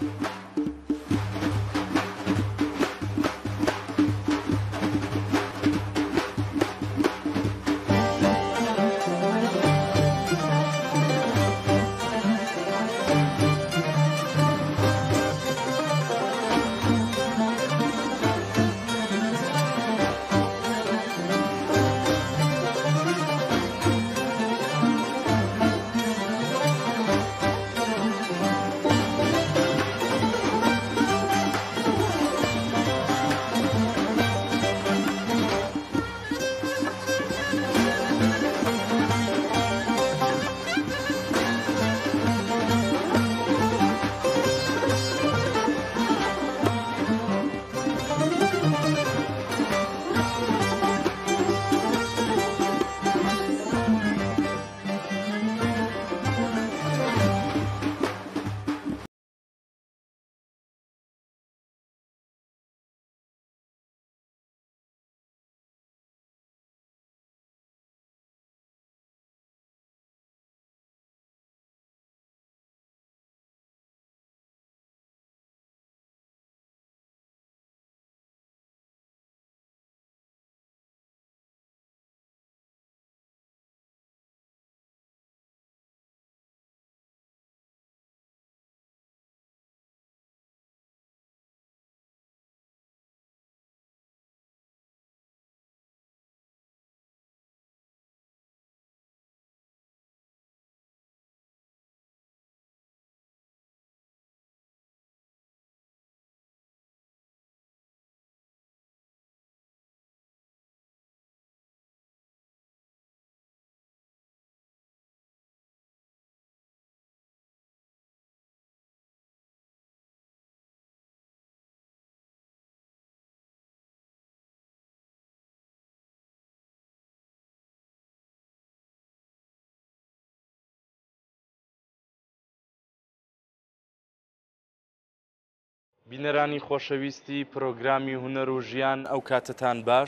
بینەرانی خۆشەویستی پرۆگرامی هونەر و ژیان ئەو کاتتان باش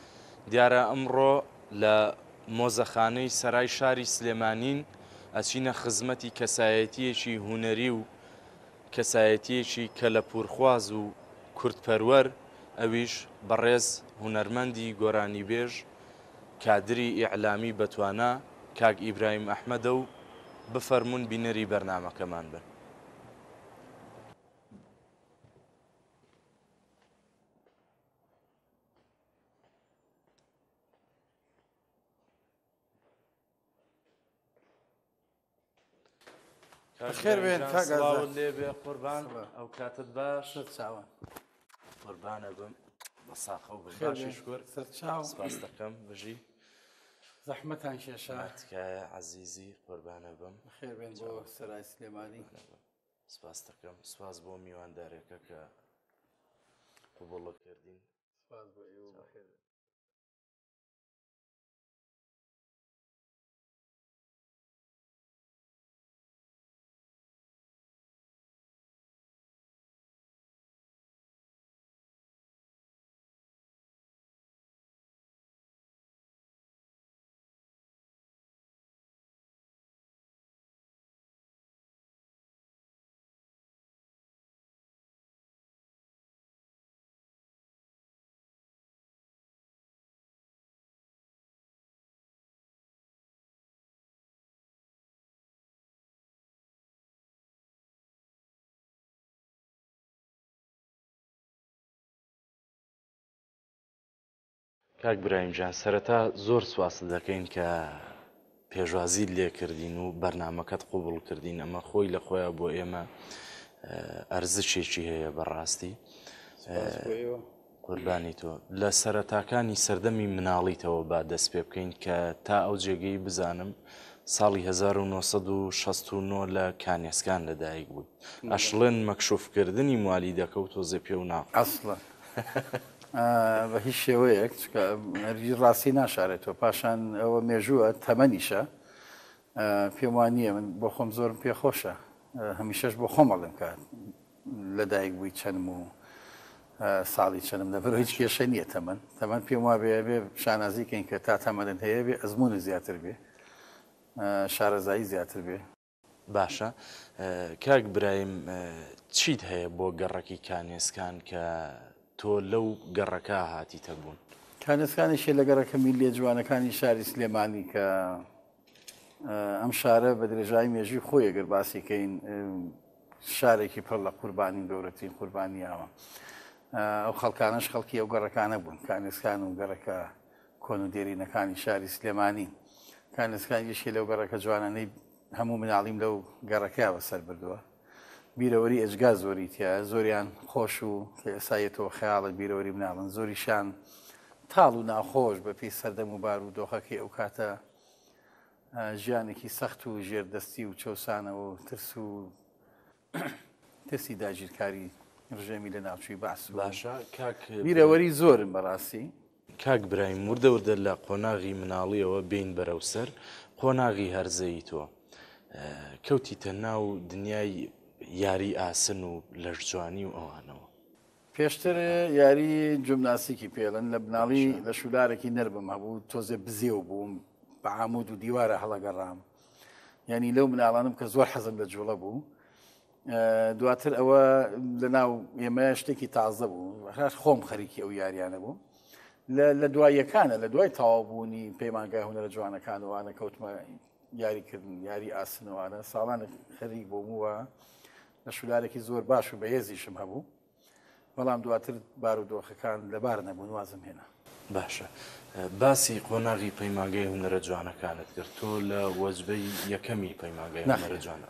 دیارە ئەمڕۆ لە مۆزەخانەی سەرای شاری سلێمانین ئەچینە خزمەتی کەسایەتیەکی هونەری و کەسایەتیەکی کە لە پورخواز و کورتپەروەر ئەویش بەڕێز هونەرمەندی گۆرانیبێژ کادری ئیعلامی بەتوانە کاک ئیبراهیم ئەحمەدە و بفەرمون بینەری بەرنامەکەمان بن. خێر بێن کاگاڵ لێبێ قوربان ئەو کاتت باش چاوان قوربانە بم بە ساخە و باششکر سەرچاو سپاس دەکەم بژی زەحمەتان کێشا تکایە عەزیزی قوربانە بم خێر بێن بۆ سەرای سلێمانی سپاس دەکەم سپاس بۆ میواندارێکە کە قبوڵە کردین سپاس بۆ ئێوە بەخێر کاک براهیمجان سەرەتا زۆر سواس دەکەین کە پێشوازی لێکردین و بەرنمەکەت قوبوڵ کردین ئەمە خۆی لە خۆیان بۆ ئێمە ئەرزشێکی هەیە بەڕاستی قوربانی تۆ لە سەرەتاکانی سەردەمی مناڵیتەوە با دەست پێ بکەین کە تا ئەو جێگەی بزانم ساڵی 1969 لە کانێسکان لەدایک بووی ئەشڵێن مەکشوفکردنی موالی دەکەوت تۆزێ پێ و ناو ئەسڵە بە هیچ شێوەیەک ڕاستی ناشارێتەوە پاشان ئەوە مێژووە تەمەنیشە پێم وانە من بۆ خۆم زۆرم پێخۆشە هەمیشەش بۆ خۆمەڵم کات لەدایک بووی چەندم و ساڵی چەندم لەبەر هیچ کێشە نییە تەمەەن پێم وا بێ شانازیکەین کە تا تەمەدن هەیە بێ ئەزمونە زیاتر بێ شارەزایی زیاتر بێ باشە کاک برایم چیت هەیە بۆ گەڕەکی کانێسکان کە تۆ لەو گەڕەکە هاتیتە بوون کانێسکانیشی لە گەڕەکە میلێ جوانەکانی شاری سلێمانی کە ئەم شارە بە درێژایی مێژوی خۆی ئەگەر باسیکەین شارێکی پڕ لە قوربانی گەورەترین قوربانیاوە ئەو خەڵکانش خەڵکی ئەو گەڕەکانە بوون کانێسکان و گەڕەکە کۆن و دێرینەکانی شاری سلێمانی کانێسکانیشی لەو گەڕەکە جوانانەی هەموو مناڵیم لەو گەڕەکەیە بەسەر بردووە بیرەوەری ئەجگا زۆری تیا زۆریان خۆش و کە ئێسایەتەوە خەیاڵە بیرەوەری مناڵن زۆریشان تاڵ و ناخۆش بە پێی سەردەم و بار و دۆخەکەی ئەو کاتە ژیانێکی سەخت و ژێردەستی و چەسانەوە و ترس و ترسی داگیرکاری ڕژێمی لە ناوچوی باس باشە بیرەوەری زۆرم بەڕاستی کاک برایم وردەوردە لە قۆناغی مناڵیەوە بین بەرەو سەر قۆناغی هەرزەی تۆ کەوتیتە ناو دنیای یاری ئاسن و لەشجوانی و ئەوانەوە پێشتر یاری جمناسیکی پێڵن لە بناڵی لە شولارێکی نەربم هەبوو تۆزێ بزێو بووم بە عامود و دیوارە هەڵەگەڕام ینی لەو مناڵانم کە زۆر حەزم لە جوڵە بوو دواتر ئەوە لە ناو ئێمە شتێکی تازە بوو خۆم خەریکی ئەو یاریانە بوو لە دواییەکانە لە دوای تەواوبوونی پەیمانگای هونەرە جوانەکانەوانە کەوتمە یاریکردن یاری ئاسنەوانە ساڵانە خەریک بۆمووە لە شولارێکی زۆر باش و بەهێزیشم هەبوو بەڵام دواتر بار و دۆخەکان لەبار نەبوون وازم هێنا باشە باسی قۆناغی پەیمانگای هونەرە جوانەکانت کرد تۆ لە وەجبەی یەکەمی پەیمانگای هونەرە جوانە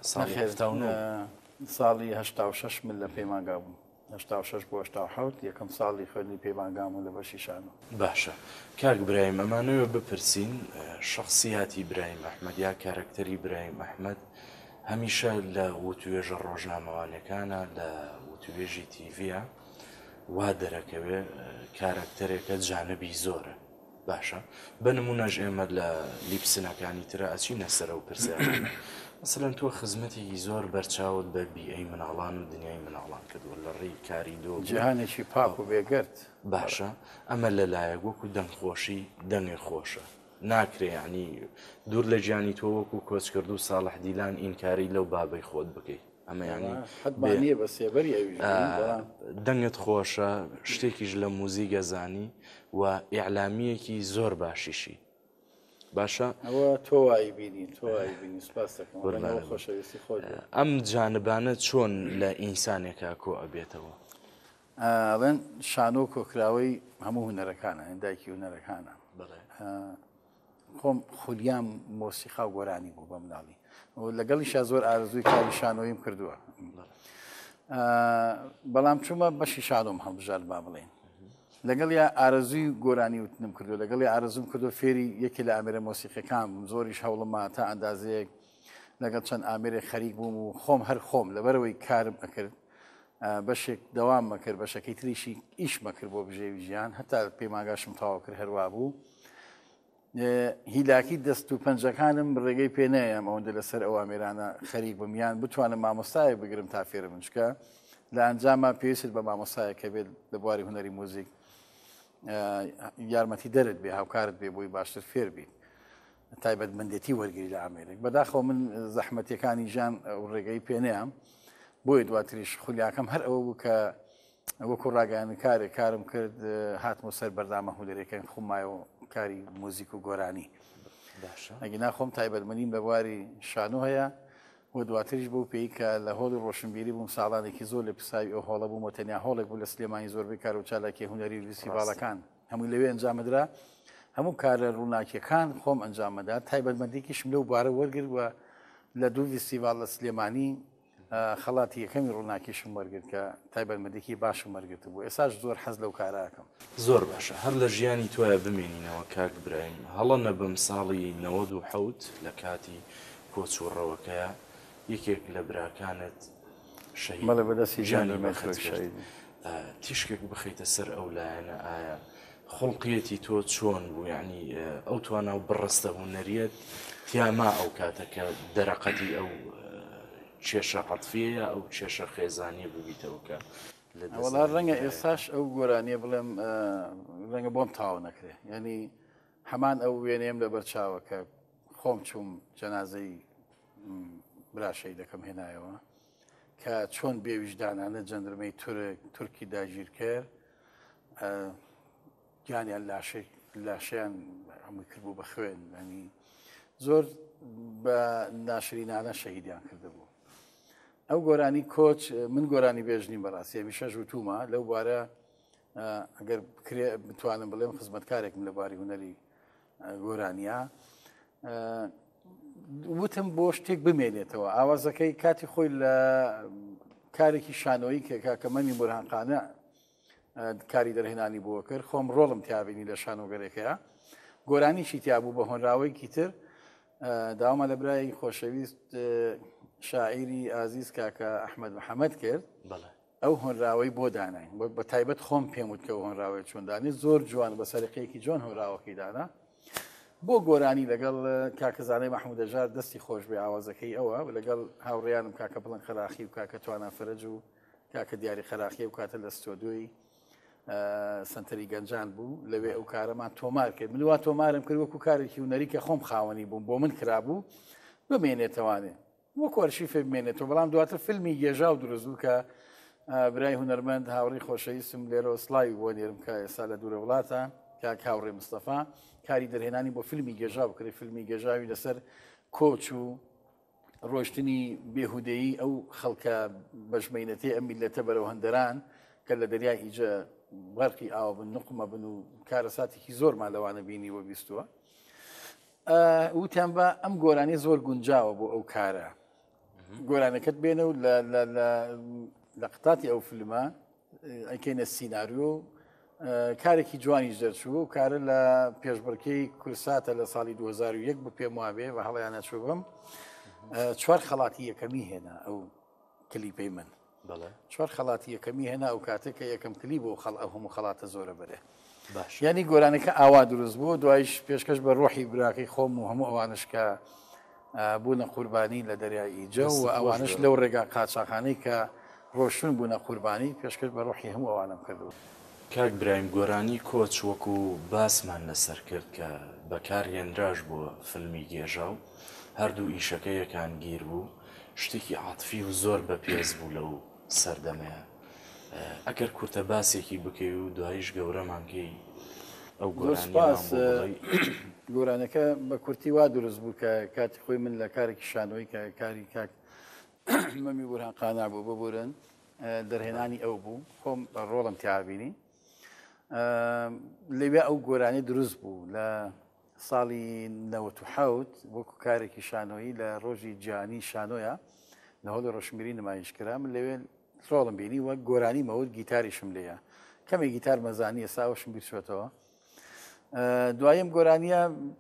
ساڵی 86 من لە پەیمانگا بووم 86 بۆ 87 یەکەم ساڵی خوێندنی پەیمانگام و لە بەشی شانۆ باشە کاک برایم ئەمانەوە بپرسین شخصیاتی برایم ئەحمەد یا کارکتەری برایم ئەحمەد هەمیشە لە وتوێژە ڕۆژنامەوانەکانە لە وتوێژی تیڤە وا دەرەکەوێ کارکتەرێکە جانبی زۆرە باشە بەنمونەش ئێمە لە لیپسنەکانی ترە ئەچینە سەرە و پرسیارانە مثلەن تۆ خزمەتێکی زۆر بەرچاوت بە بیئەی مناڵان و دنیای مناڵان کردووە لە ڕێی کاری دۆ جیهانێکی پاک و بێگرت باشە ئەمە لەلایەک وەکو دەنگخۆشی دەنگی خۆشە ناکرێ ینی دوور لە گیانی تۆ وەکو کۆچ کرد و ساڵح دیلان ئینکاری لەو بابەی خۆت بکەیت ئەمە ینی حەتمانیە بە سێبەری دەنگت خۆشە شتێکیش لە موزیک گەزانی و ئیعلامیەکی زۆر باشیشی باشە ئەوە تۆ وای بینی تۆ وای بینی سپاس دەکەم خۆشەویستی خۆت ئەم جانبانە چۆن لە ئینسانێکە کۆ ئەبێتەوە ئەڵێن شانۆ کۆکراوەی هەموو هونەرەکانە دایکی هونەرەکانە خۆم خولیام مۆسیقا و گۆرانی بوو بە مناڵی لەگەڵیشا زۆر ئارزووی کاری شانۆیم کردووە بەڵام چوومە بەشی شانۆم هەڵبژار با بڵێن لەگەڵ یا ئارزووی گۆرانی وتنم کردو لەگەڵی ئارزوم کردو فێری یەکی لە ئامێرە مۆسیقەکان بووم زۆریش هەوڵما تا ئەندازەیەک لەگەڵ چەند ئامێرێک خەریک بووم و خۆم هەر خۆم لەبەرەوەی کارم ئەکرد بەشێک دەوام مەکرد بەشەکەی تریشی ئیش مەکرد بۆ بژێوی ژیان هەتا پەیمانگاشم تەواو کرد هەروە بوو هیلاکی دەست و پەنجەکانم ڕێگەی پێ نەیەم ئەوەندە لەسەر ئەو ئامێرانە خەریک بمیان بتوانم مامۆستایە بگرم تا فێرە بنچکە لە ئەنجامە پێویست بە مامۆسایە کە بێت لە بواری هونەری موزیک یارمەتی دەرت بێ هاوکارت بێ بۆی باشتر فێر بیت تایبەتمەندێتی وەرگری لە ئامێرێک بەداخەوە من زەحمەتەکانی ژیان ڕێگەی پێ نەیەم بۆی دواتریش خولیاکەم هەر ئەوە بوو کە وەکو ڕاگەیان کارم کرد هاتمە سەر بەردامە هولەرەکەن خومایەوە کاری موزیک و گۆرانی ئەگە ناخۆم تایبەتمەندیم لە بواری شانۆ هەیە و دواتریش بۆ پێی کە لە هۆڵی ڕۆشنبیری بووم ساڵانێکی زۆر لە پرساوی ئەو هۆڵە بوومە تەنیا هۆڵێک بوو لە سلێمانی زۆربەی کار و چالاکی هونەری و فیستیڤالەکان هەمووی لەوێ ئەنجامدرا هەموو کارە ڕووناکیەکان خۆم ئەنجامەدا تایبەتمەندێکیشم لەو بارە وەرگرت وە لە دوو فیستیڤال لە سلێمانی خەڵاتی یەکەمی ڕووناکیشم وەرگرت کە تایبەتمەندێکی باشم وەرگرت بوو ئێساش زۆر حەز لەو کاراکەم زۆر باشە هەر لە ژیانی تۆیە بمێنینەوە کاک برایم هەڵە نەبم ساڵی 97 لە کاتی کۆچوڕەوەکەیە یەکێک لە براکانت شەهید بەدەستی ژیانی تیشکێک بخەیتە سەر ئەو لایەنە ئایا خڵقیەتی تۆ چۆن بوو یعنی ئەو توانە و بڕستە هونەریەت تیاما ئەو کاتەکە دەرەقەتی ئەو کێشە عەتفیەیە ئەو کێشە خێزانیە ببیتەوە کە وەڵا ڕەنگە ئێستاش ئەو گۆرانیە بڵێم ڕەنگە بۆم تاوا نەکرێ یعنی هەمان ئەو وێنەیەم لە بەرچاوە کە خۆم چووم جەنازەی براشەی دەکەم هێنایەوە کە چۆن بێویژدانانە جەندرمەی تورکی داگیر کرد گیانیان لاشەیان هەمووی کردبوو بە خوێن ینی زۆر بە ناشرینانە شەهیدیان کردبوو. ئەو گۆرانی کۆچ من گۆرانی بێژنیم بەڕاستی هەمیشە ژووتومە لەو بارە ئەگەر بتوانم بڵێم خزمەتکارێکم لە باری هونەری گۆرانیە وتم بۆ شتێک بمێنێتەوە ئاوازەکەی کاتی خۆی لە کارێکی شانۆیی کە مەمی بورهانقانە کاری دەرهێنانی بۆ کرد خۆم ڕۆڵم تیابینی لە شانۆگەرێکەیە گۆرانیشی تیابوو بە هۆنراوەیەکی تر داوامە لە برای خۆشەویست شاعیری ئازیز کاکە ئەحمەد محەممەد کرد ئەو هۆنراوەی بۆ داناین بە تایبەت خۆم پێم وت کە هۆنراوەی چۆندانی زۆر جوان بە سەرقەیەکی جوان هۆنراوەکەی دانا بۆ گۆرانی لەگەڵ کاکەزانەی مەحمودەژار دەستی خۆش بێ ئاوازەکەی ئەوە لەگەڵ هاوڕێیانم کاکە بڵند خەراخی و کاکە توانە فەرەج و کاکە دیاری خەراخی و کاتە لە ستۆدیۆی سنتەری گەنجان بوو لەوێ ئەو کارەمان تۆمار کرد من وا تۆمارم کرد وەکو کارێکی هونەری کە خۆم خاوەنی بووم بۆ من کرابوو بمێنێتەوانێ وەکو ئەرشیفێ بمێنێتەوە بەڵام دواتر فیلمی گێژا و دروست بوو کە برای هونەرمەند هاوڕێی خۆشەویستم لێرەوە سڵاوی بۆ نێرم کە ئێستا لە دوورە وڵاتە کاک هاوڕێ مستەفا کاری دەرهێنانی بۆ فیلمی گێژا بکرێت فیلمی گێژاوی لەسەر کۆچ و ڕۆشتنی بێهودەیی ئەو خەڵکە بەژمەینەتی ئەم میلەتە بەرەو هەندەران کە لە دەریای ئیجە بەرقی ئاو بن نقمە بن و کارەساتێکی زۆرمان لەوانە بینی وە بیستووە وتیان بە ئەم گۆرانی زۆر گونجاوە بۆ ئەو کارە گۆرانەکەت بێنە و لە قتاتی ئەو فیلمە ئەیکەینە سیناریۆ کارێکی جوانیش دەرچوو و کارە لە پێشبڕکەی کورساتە لە ساڵی 2001 بۆ پێم وابێ بە هەڵیانە چوبم چوار خەڵاتی یەکەمی هێنا ئەو کلیپەی من چوار خەڵاتی یەکەمی هێنا ئەو کاتێک کە یەکەم کلی بۆ ئەو هەموو خەڵاتە زۆرە بەرێ ینی گۆرانەکە ئاوا دروست بوو دوایش پێشکەش بە ڕۆحی براکەی خۆم و هەموو ئەوانش کە بوونە قوربانی لە دەریای ئیجە و ئەوانش لەو ڕێگا قاچاخانەی کە ڕۆشتون بوونە قوربانی پێشکەش بە ڕۆحی هەموو ئەوانم کردو. کاک برایم گۆرانی کۆچ وەکو باسمان لەسەر کرد کە بەکارهێنراش بووە فیلمی گێژا و هەردوو ئیشەکە یەکان گیر بوو شتێکی عاتفی و زۆر بەپێز بوو لەو سەردەمەیە ئەگەر کورتە باسێکی بکەی و دوایش گەورەمانکەی ئەو گۆرانەکە بە کورتی وا دروست بوو کە کاتی خۆی من لە کارێکی شانۆی کە کاری کاک مەمی بورهانقانا بوو ببورن دەرهێنانی ئەو بوو خۆم ڕۆڵم تیابینی لەوێ ئەو گۆرانی دروست بوو لە ساڵی 1970 وەکو کارێکی شانۆیی لە ڕۆژی جیهانی شانۆیە لە هۆڵی ڕۆشنبیری نمایشکرا من لەوێ ڕۆڵم بینی وەک گۆرانی مەوت گیتاریشم لێیە کەمێک گیتار مەزانی ئێساوەشم بیرچێتەوە دوایم گۆرانیە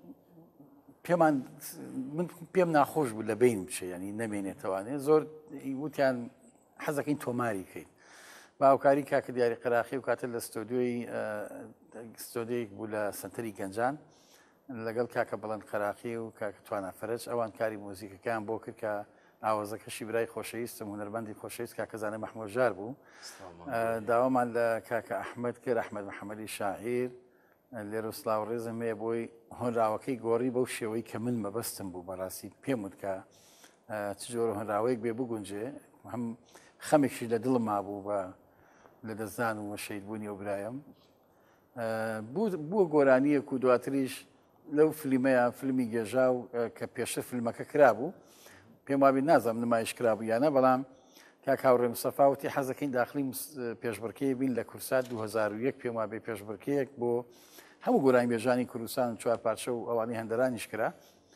پێم ناخۆش بوو لە بین بچێ ینی نەمێنێتەوانێ زۆر وتیان حەزەکەین تۆماری کەین باوکاری کاکە دیاری قەراخی و کاتە لە ستۆدیۆیەک بوو لە سنتەری گەنجان لەگەڵ کاکە بەڵند قەراخی و کاکە توانە فەرەج ئەوان کاری مۆزیکەکان بۆ کرد کە ئاوازەکەشی برای خۆشەویستم هونەرمەندی خۆشەویست کاکەزانە مەحموودژار بوو داوامان لە کاکە ئەحمەد کرد ئەحمەد محەممەدی شاعیر لێرە سلااو ڕێزم هەیە بۆی هۆنراوەکەی گۆڕی بەو شێوەی کە من مەبەستم بوو بەڕاستی پێم وت کە چ جۆرە هۆنراوەیەک بێ بگونجێ هەم خەمێکی لە دڵم مابوو بە لە دەستدان و شەیدبوونی و برایم بووە گۆرانیەک و دواتریش لەو فلیمەیە فیلمی گێژا و کە پێشتر فیلمەکە کرابوو پێم وابی نازانم نمایش کرابوو یانە بەڵام کاک هاوڕێ مستەفاوتی حەزەکەین داخلی پێشبڕکەی بین لە کورسات 2001 پێم وابێ پێشبڕکەیەک بۆ هەموو گۆرانی بێژانی کوردستان چوار پارچە و ئەوانەی هەندەرانیش کرا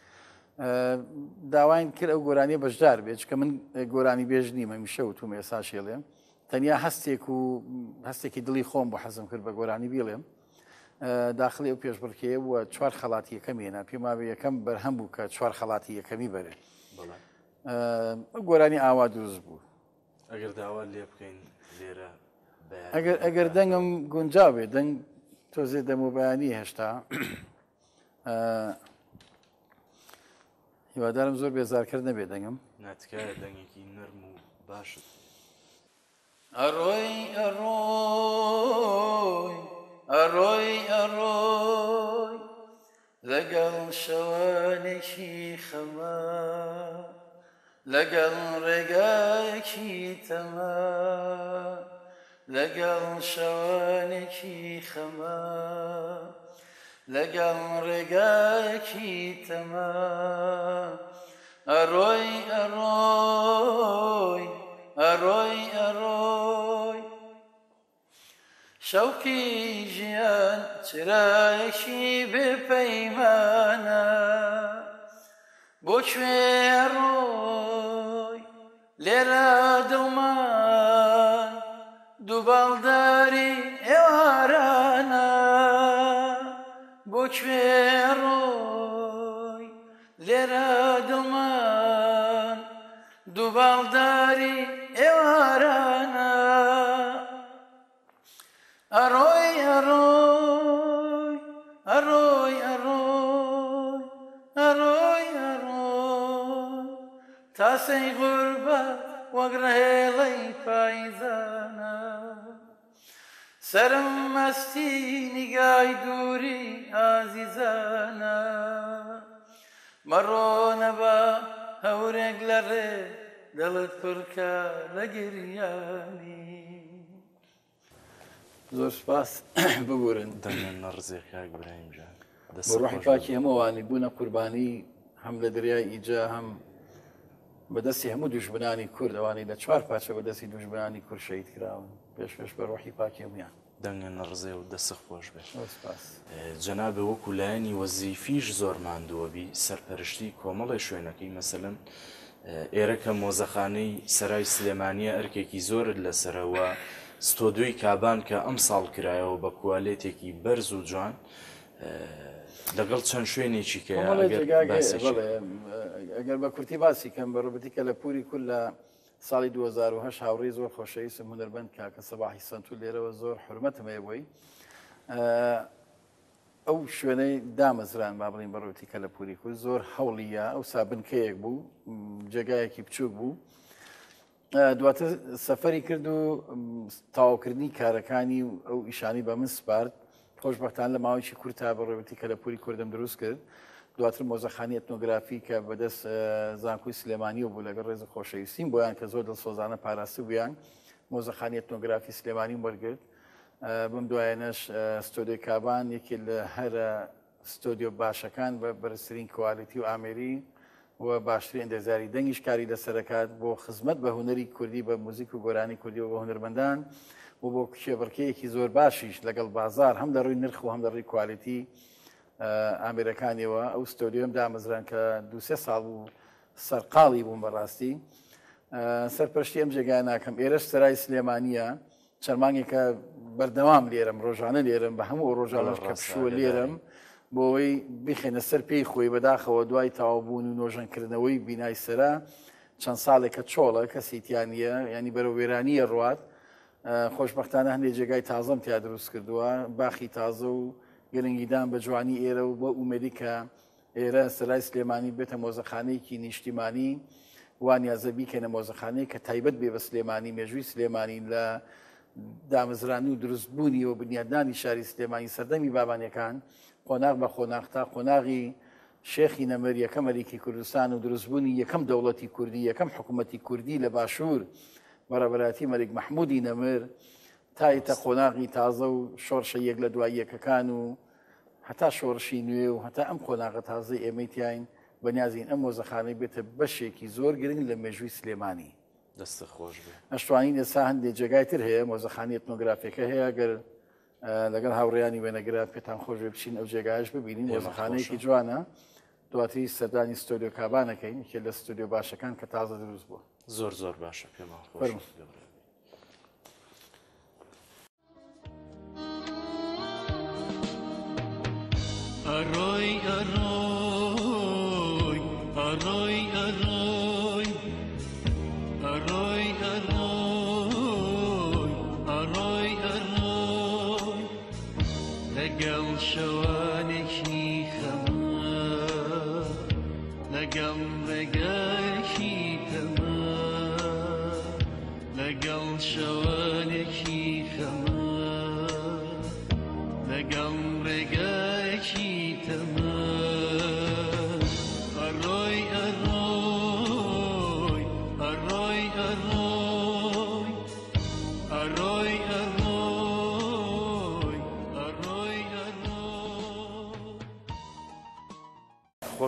داواین کرد ئەو گۆرانیە بەشدار بێت کە من گۆرانی بێژ نیمە میشە و توم ئێستا شێڵێم تەنیا هەستێکی دڵی خۆم بۆ حەزم کرد بە گۆرانی بیڵێم داخلی ئەو پێشبڕکەیە وە چوار خەڵاتی یەکەمی هێنا پێم وابێ یەکەم بەرهەم بوو کە چوار خەڵاتی یەکەمی بەرێ گۆرانی ئاوا دروست بوو ئەگەر داوا لێ بکەین لێرە ئەگەر دەنگم گونجاو بێ دەنگ تۆزێ دەموبیانی هێشتا هیوادارم زۆر بێزارکرد نەبێ دەنگم ناتکایە دەنگێکی نەرم و باشت ئەڕۆی ئەڕۆی ئەڕۆی ئەڕۆی لەگەڵ شەوانێکی خەما لەگەڵ ڕێگایەکی تەمە لەگەڵ شەوانێکی خەمە لەگەڵ ڕێگایەکی تەمە ئەڕۆی ئەڕۆی ئەڕۆی ئەڕۆی شەوقی ژیان چرایەکی بێپەیمانە بۆ کوێ ئەڕۆی لێرە دڵمان دوو باڵداری ئێوارانە بۆ کوێ ئەڕۆی لێرە دڵمان دوو باڵداری ئێوارانە ئەڕۆی ئەڕۆی ئەڕۆی ئەڕۆی ئەڕۆی ئەڕۆی تاسەی غوربەت وەک ڕێڵەی پایزانە سەرم مەستی نیگای دووری ئازیزانە مەڕۆ نەبا هەورێک لە ڕێ دڵت پڕکە لە گریانی زۆر سپاس ببورن دەمێن نەڕزێ کاک برایم جان بۆ ڕۆحی پاکی هەمووانی بوونە قوربانی هەم لە دەریای ئیجا هەم بەدەستی هەموو دوژمنانی کورد ئەوانی لە چوار پاچە بەدەستی دوژمنانی کورد شەهید کراون پێش بە ڕۆحی پاکی هەمویان دەنگە نەڕزێ و دەسە خۆش بێت سپاس جەنابێ وەکو لایەنی وەزیفیش زۆر ماندووەبی سەرپەرشتی کۆمەڵی شوێنەکەی مەسەلەن ئێرە کە مۆزەخانەی سەرای سلێمانیە ئەرکێکی زۆرت لەسەرەوە ستۆدیۆی کابان کە ئەم ساڵ کرایەوە بە کوالێتێکی بەرز و جوان لەگەڵ چەند شوێنێکی کە ئەگەر بە کورتی باسی کەم بەڕوبەتی کە لە پوری کول لە ساڵی 2010 هاوڕێی زۆر خۆشەویستم هونەربەند کاکە سەباحی سەنتور لێرەوە زۆر حرمەتم هەیە بۆی ئەو شوێنەی دامەزران با بڵین بەڕوبەتی کە لە پوری کول زۆر هەوڵیە ئەو سابنکەیەک بوو جێگایەکی بچووک بوو دواتر سەفەری کرد و تەواوکردنی کارەکانی ئەو ئیشانی بە من سپارد خۆشبەختانە لە ماوەیەکی کورتا بەڕێوەتی کە لە پوری کوردم دروست کرد دواتر مۆزەخانی ئەتنۆگرافی کە بەدەست زانکۆی سلێمانی و بوو لەگەڵ ڕێز خۆشەویستیم بۆیان کە زۆر دڵسۆزانە پاراستە بوویان مۆزەخانی ئەتنۆگرافی سلێمانی وەرگرت بم دوایەنەش ستۆدیۆی کابان یەکی لە هەرە ستۆدیۆ باشەکان بە بەرزترین کوالیتی و ئامێری و باشترین ئەندێزاری دەنگیش کاری لەسەرەکات بۆ خزمەت بە هونەری کوردی بە موزیک و گۆرانی کوردی و بە هونەرمەندان و بۆ کێبڕکەیەکی زۆر باشیش لەگەڵ بازار هەم دەڕووی نرخ و هەم دەڕووی کوالیتی ئامێرەکانیەوە ئەو ستۆدیۆم دامەزران کە دوسێ ساڵ و سەرقاڵی بووم بەڕاستی سەرپەرشتی ئەم جێگای ناکەم ئێرەش سەرای سلێمانیە چەرمانێکە بەردەوام لێرم ڕۆژانە لێرم بە هەموو ڕۆژانەش کە پشووە لێرم بۆەوەی بخێنە سەر پێی خۆی بەداخەوە دوای تاوابوون و نۆژەنکردنەوەی بینای سەرا چەند ساڵێکە چۆڵە کەسیتیانە ینی بەرە وێرانیە ڕوات خۆشبەختانە هەندێک جێگای تازەم تیا دروست کردووە باخی تازە و گرنگیدان بە جوانی ئێرە و بۆ ئومێدی کە ئێرە سەرای سلێمانی بێتە مۆزەخانەیەکی نیشتیمانی وانیازە بیکەنە مۆزەخانەی کە تایبەت بێ بە سلێمانی مێژووی سلێمانی لە دامەزرانی و دروستبوونی و بنیادانی شاری سلێمانی سەردەمی بابانیەکان قۆناغ بە قۆناغتا قۆناغی شێخی نەمەر یەکەم مەلیکی کوردستان و دروستبوونی یەکەم دەوڵەتی کوردی یەکەم حکوومەتی کوردی لە باشوور بەڕێبەراتی مەلک مەحموودی نەمر تایتە قۆناغی تازە و شۆڕشە یەک لە دوای یەکەکان و هەتا شۆڕشی نوێ و هەتا ئەم قۆناغە تازەی ئێمەیتیاین بەنیازین ئەم مۆزەخانەی بێتە بەشێکی زۆر گرنگ لە مێژووی سلێمانی دەستە خۆش بێ ئەشتوانین ئێستا هەندێک جێگای تر هەیە مۆزەخانی ئەتنۆگرافیەکە هەیە گەر لەگەڵ هاوڕێیانی وێنەگرا پێتان خۆش بێ بچین ئەو جێگایش ببینین مۆزەخانەیەکی جوانە دواتری سەردانی ستۆدیۆ کابانەکەین یەکێ لە ستۆدیۆ باشەکان کە تازە دروست بووە زۆر زۆر باشە پێمان خۆش ئەڕۆی ئەڕۆی ئەڕۆی ئەڕۆی ئەڕۆی ئەڕۆی ئەڕۆی ئەڕۆی لەگەڵ شەوانێکی خەمە لەگەڵ ڕێگایەکی تەمە لەگەڵ شەوانێکی خەمە لەگەڵ ڕێگایەکی تەمە ئەڕۆی ئەڕۆی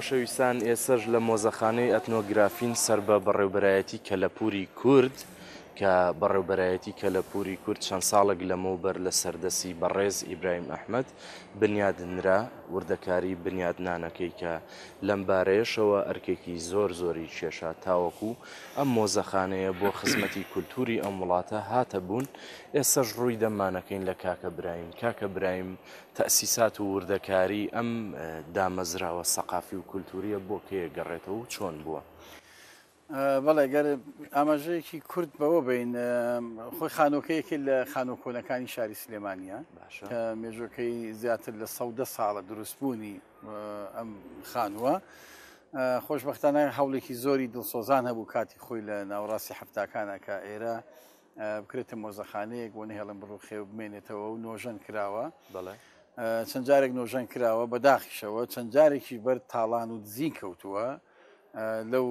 خۆشەویستان ئێسەش لە مۆزەخانەی ئەتنۆگرافین سەر بە بەڕێوبەرایەتی کەلەپوری کورد کە بەڕێوبەرایەتی کەلەپوری کورد چەند ساڵێک لەمەوبەر لە سەردەسی بەڕێز ئیبراهیم ئەحمەد بنیادنرا وردەکاری بنیادنانەکەی کە لەم بارەیەشەوە ئەرکێکی زۆری کێشا تاوەکو ئەم مۆزەخانەیە بۆ خزمەتی کولتوری ئەم وڵاتە هاتە بوون. ئێسەش ڕووی دەمانەکەین لە کاکە برایم تەسیسات و وردەکاری ئەم دامەزراوە سەقافی و کولتوریە بۆ کێ گەڕێتەوە و چۆن بووە؟ بەڵێ گەر ئاماژەیەکی کورد بەوە بین خۆی خانۆکەیەکی لە خانۆکۆنەکانی شاری سلێمانیە کە مێژۆکەی زیاتر لە 100 ساڵە دروستبوونی ئەم خانووە. خۆشبەختانە هەوڵێکی زۆری دڵسۆزان هەبوو کاتی خۆی لە ناوڕاستی هەفتاکانە کە ئێرە بکرێتە مۆزەخانەیەک بۆ هێڵم بڕوخێ بمێنێتەوە و نۆژەن کراوە. چەند جارێک نۆژەن کراوە بەداخیشەوە، چەند جارێکی بەر تاڵان و دزین کەوتووە لەو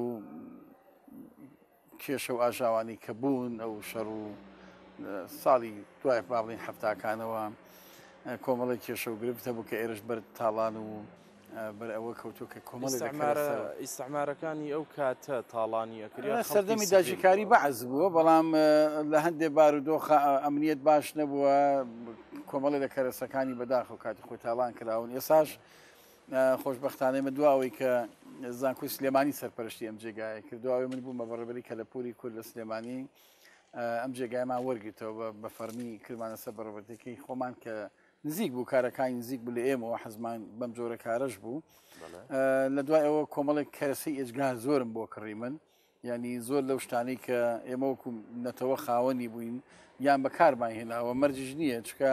کێشە و ئاژاوانی کە بوون ئەو شەڕ و ساڵی دوای باڵین هەفتاکانەوە کۆمەڵی کێشە و گرفتە بوو کە ئێرش بەر تاڵان و بەر ئەوە کەوتو کە ئیستعمارەکانی ئەو کاتە تاڵانی ئەکرێت سەردەمی داژیکاری بەعز بووە، بەڵام لە هەندێک بارودۆخە ئەمنیەت باش نەبووە، کۆمەڵی لە کەرەسەکانی بەداخە و کاتی خۆی تاڵان کراون. ئێساش خۆشبەختانەی من دواوەی کە زانکۆی سلێمانی سەرپەرشتی ئەم جێگایە کردواوی من بوومە بەڕێبەری کەلەپوری کورد لە سلێمانی ئەم جێگایمان وەرگتەوە بە فەرمی کردمانە سەر بەڕێبەتەکەی خۆمان کە نزیک بوو کارەکانی نزیک بوو لە ئێمەوە حەزمان بەم جۆرە کارەش بوو. لە دوای ئەوە کۆمەڵێک کەرەسەی ئێجگار زۆرم بۆ کڕی من، ینی زۆر لەو شتانەی کە ئێمە وەکو نەتەوە خاوەنی بووین یان بەکارمان هێناوە مەرجش نییە، چکە